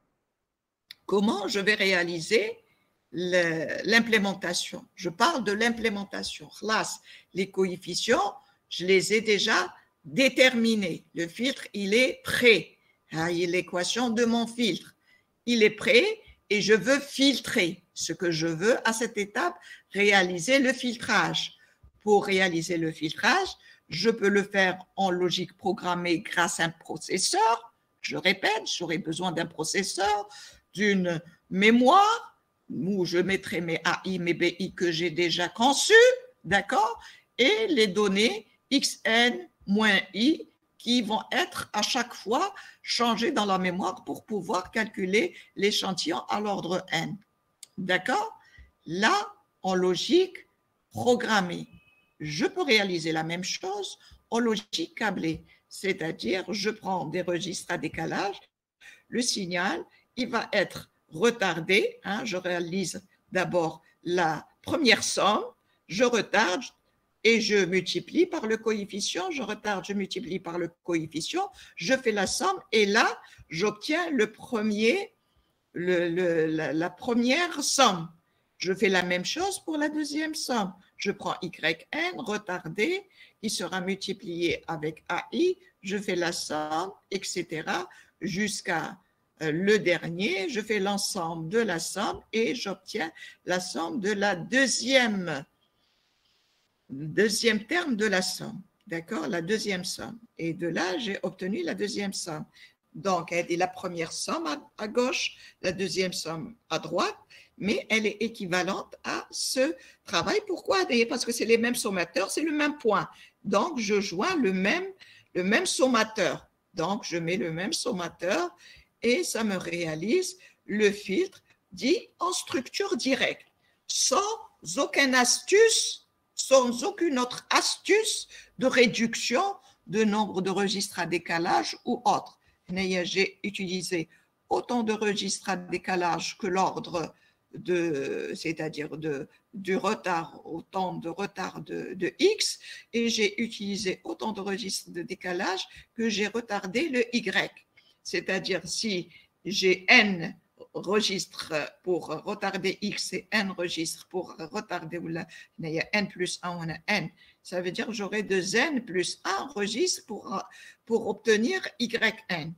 comment je vais réaliser l'implémentation? Je parle de l'implémentation. Les coefficients, je les ai déjà déterminés. Le filtre, il est prêt. L'équation de mon filtre, il est prêt et je veux filtrer. Ce que je veux à cette étape, réaliser le filtrage. Pour réaliser le filtrage, je peux le faire en logique programmée grâce à un processeur. Je répète, j'aurai besoin d'un processeur, d'une mémoire, où je mettrai mes A I, mes B I que j'ai déjà conçus, d'accord, et les données xn moins i qui vont être à chaque fois changées dans la mémoire pour pouvoir calculer l'échantillon à l'ordre n. D'accord? Là, en logique programmée, je peux réaliser la même chose en logique câblée, c'est-à-dire je prends des registres à décalage, le signal, il va être retardé, hein, je réalise d'abord la première somme, je retarde et je multiplie par le coefficient, je retarde, je multiplie par le coefficient, je fais la somme et là, j'obtiens le premier, le, le, la, la première somme. Je fais la même chose pour la deuxième somme. Je prends yn retardé qui sera multiplié avec A I, je fais la somme, et cetera jusqu'à le dernier. Je fais l'ensemble de la somme et j'obtiens la somme de la deuxième, deuxième terme de la somme. D'accord? La deuxième somme. Et de là, j'ai obtenu la deuxième somme. Donc, elle est la première somme à, à gauche, la deuxième somme à droite, mais elle est équivalente à ce travail. Pourquoi? Parce que c'est les mêmes sommateurs, c'est le même point. Donc, je joins le même, le même sommateur. Donc, je mets le même sommateur et ça me réalise le filtre dit en structure directe, sans aucune astuce, sans aucune autre astuce de réduction de nombre de registres à décalage ou autre. J'ai utilisé autant de registres à décalage que l'ordre de, c'est-à-dire de, du retard, autant de retard de, de X, et j'ai utilisé autant de registres de décalage que j'ai retardé le Y. C'est-à-dire si j'ai N registres pour retarder X et N registres pour retarder, ou là, il y a N plus un, on a N, ça veut dire que j'aurai deux N plus un registres pour, pour obtenir Y N.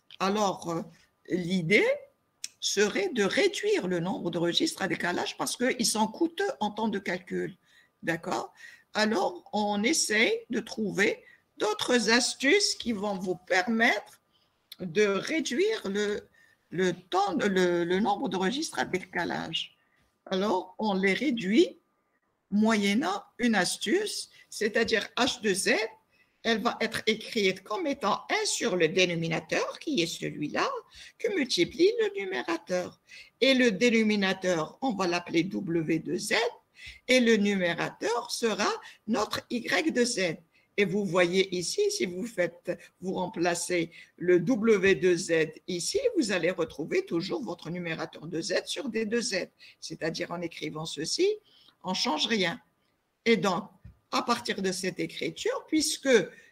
Alors, l'idée serait de réduire le nombre de registres à décalage parce qu'ils sont coûteux en temps de calcul. D'accord? Alors, on essaye de trouver d'autres astuces qui vont vous permettre de réduire le, le, temps, le, le nombre de registres à décalage. Alors, on les réduit moyennant une astuce, c'est-à-dire H de Z, elle va être écrite comme étant un sur le dénominateur, qui est celui-là, que multiplie le numérateur. Et le dénominateur, on va l'appeler W de Z, et le numérateur sera notre Y de Z. Et vous voyez ici, si vous faites, vous remplacez le W de Z ici, vous allez retrouver toujours votre numérateur de Z sur D de Z. C'est-à-dire en écrivant ceci, on ne change rien. Et donc, à partir de cette écriture, puisque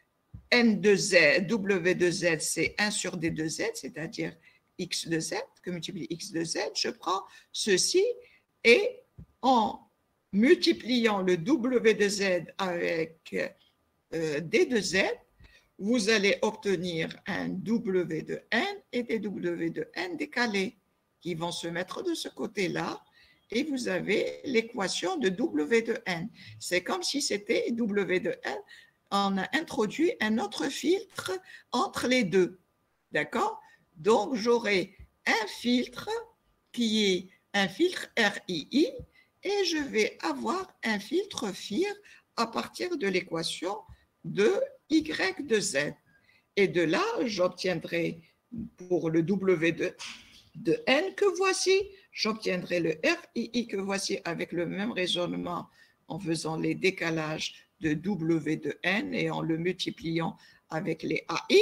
N de Z, W de Z, c'est un sur D de Z, c'est-à-dire X de Z, que multiplie X de Z, je prends ceci et en multipliant le W de Z avec euh, D de Z, vous allez obtenir un W de n et des W de n décalés qui vont se mettre de ce côté-là et vous avez l'équation de W de n. C'est comme si c'était W de n. On a introduit un autre filtre entre les deux. D'accord? Donc, j'aurai un filtre qui est un filtre R I I et je vais avoir un filtre F I R à partir de l'équation de Y de Z. Et de là, j'obtiendrai pour le W de, de N que voici, j'obtiendrai le R I I que voici avec le même raisonnement en faisant les décalages de W de N et en le multipliant avec les A I.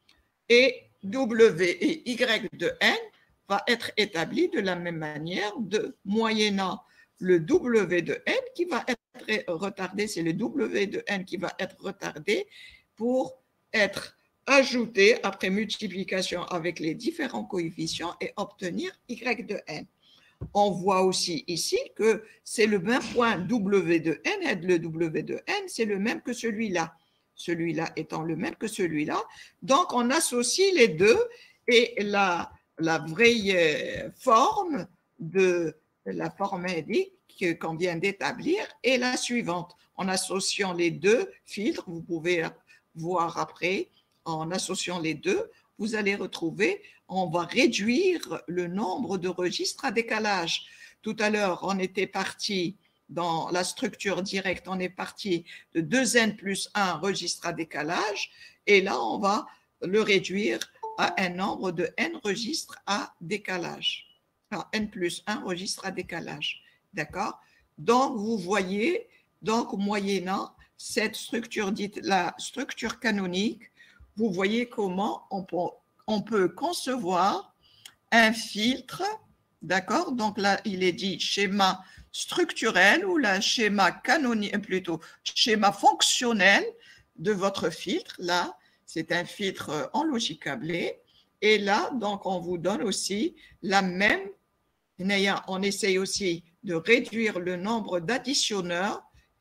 Et W et Y de N va être établi de la même manière de moyennant le W de N qui va être retardé, c'est le W de N qui va être retardé pour être ajouté après multiplication avec les différents coefficients et obtenir Y de N. On voit aussi ici que c'est le même point W de N et le W de N, c'est le même que celui-là. Celui-là étant le même que celui-là. Donc, on associe les deux et la, la vraie forme de la forme indique qu'on vient d'établir est la suivante. En associant les deux filtres, vous pouvez voir après, en associant les deux, vous allez retrouver, on va réduire le nombre de registres à décalage. Tout à l'heure, on était parti dans la structure directe, on est parti de deux n plus un registres à décalage, et là, on va le réduire à un nombre de n registres à décalage. Alors, n plus un registres à décalage. D'accord? Donc, vous voyez, donc, moyennant cette structure dite la structure canonique, vous voyez comment on peut, on peut concevoir un filtre, d'accord? Donc là, il est dit schéma structurel ou la schéma canonique, plutôt schéma fonctionnel de votre filtre. Là, c'est un filtre en logique câblée. Et là, donc, on vous donne aussi la même, on essaye aussi de réduire le nombre d'additionneurs,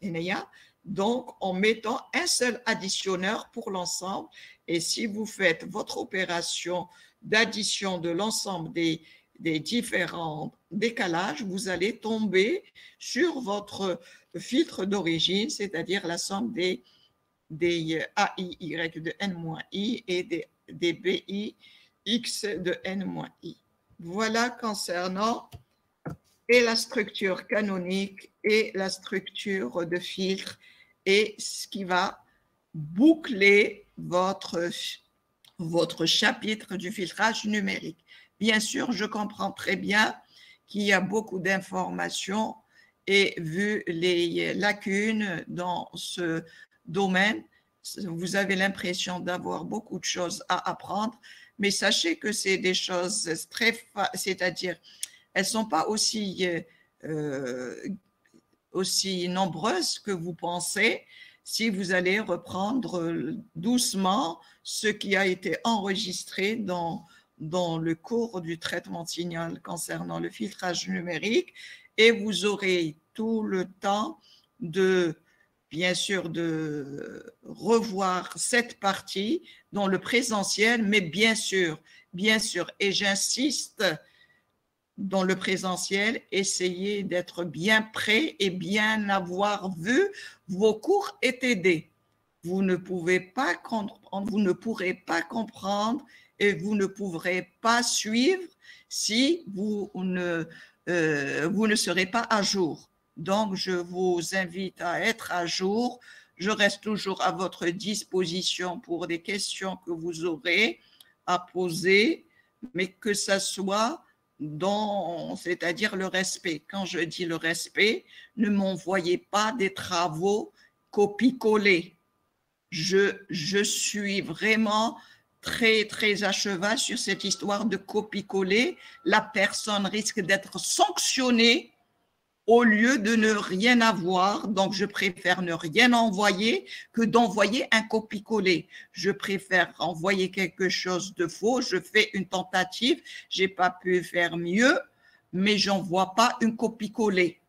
donc en mettant un seul additionneur pour l'ensemble. Et si vous faites votre opération d'addition de l'ensemble des, des différents décalages, vous allez tomber sur votre filtre d'origine, c'est-à-dire la somme des, des A I Y de n moins i et des, des B I X de n moins i. Voilà concernant et la structure canonique et la structure de filtre et ce qui va boucler votre, votre chapitre du filtrage numérique. Bien sûr, je comprends très bien qu'il y a beaucoup d'informations et vu les lacunes dans ce domaine, vous avez l'impression d'avoir beaucoup de choses à apprendre, mais sachez que c'est des choses très, c'est-à-dire, elles ne sont pas aussi, euh, aussi nombreuses que vous pensez si vous allez reprendre doucement ce qui a été enregistré dans, dans le cours du traitement de signal concernant le filtrage numérique et vous aurez tout le temps de, bien sûr, de revoir cette partie dans le présentiel, mais bien sûr, bien sûr, et j'insiste, dans le présentiel, essayez d'être bien prêt et bien avoir vu vos cours et T D. Vous ne pouvez pas comprendre, vous ne pourrez pas comprendre et vous ne pourrez pas suivre si vous ne, euh, vous ne serez pas à jour. Donc, je vous invite à être à jour. Je reste toujours à votre disposition pour des questions que vous aurez à poser, mais que ça soit dans, c'est-à-dire le respect. Quand je dis le respect, ne m'envoyez pas des travaux copie-coller. Je, je suis vraiment très, très à cheval sur cette histoire de copie-coller. La personne risque d'être sanctionnée au lieu de ne rien avoir. Donc, je préfère ne rien envoyer que d'envoyer un copie-coller. Je préfère envoyer quelque chose de faux. Je fais une tentative. J'ai pas pu faire mieux, mais j'envoie pas une copie-coller.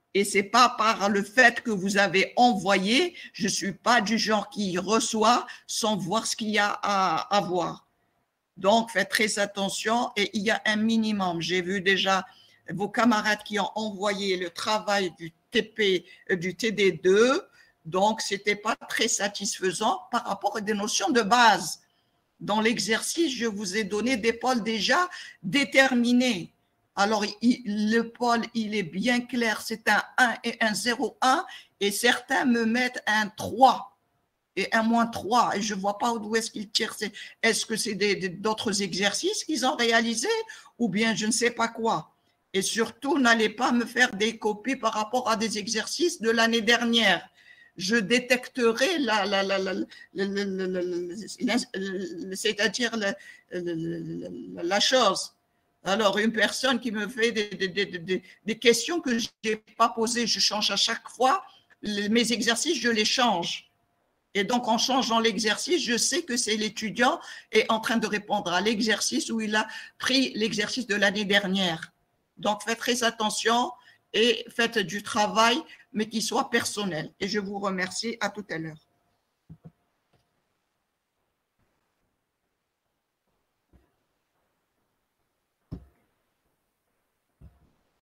Et ce n'est pas par le fait que vous avez envoyé, je ne suis pas du genre qui reçoit sans voir ce qu'il y a à, à voir. Donc, faites très attention et il y a un minimum. J'ai vu déjà vos camarades qui ont envoyé le travail du T P, du T D deux, donc ce n'était pas très satisfaisant par rapport à des notions de base. Dans l'exercice, je vous ai donné des pôles déjà déterminés. Alors, il, le pôle, il est bien clair, c'est un un et un zéro un, et certains me mettent un trois et un moins trois, et je ne vois pas d'où est-ce qu'ils tirent. Est-ce que c'est d'autres exercices qu'ils ont réalisés, ou bien je ne sais pas quoi. Et surtout, n'allez pas me faire des copies par rapport à des exercices de l'année dernière. Je détecterai la, la, la, la, la, la, la, la, c'est-à-dire la, la, la chose. Alors, une personne qui me fait des, des, des, des, des questions que je n'ai pas posées, je change à chaque fois. Mes exercices, je les change. Et donc, en changeant l'exercice, je sais que c'est l'étudiant est en train de répondre à l'exercice où il a pris l'exercice de l'année dernière. Donc, faites très attention et faites du travail, mais qui soit personnel. Et je vous remercie. À tout à l'heure.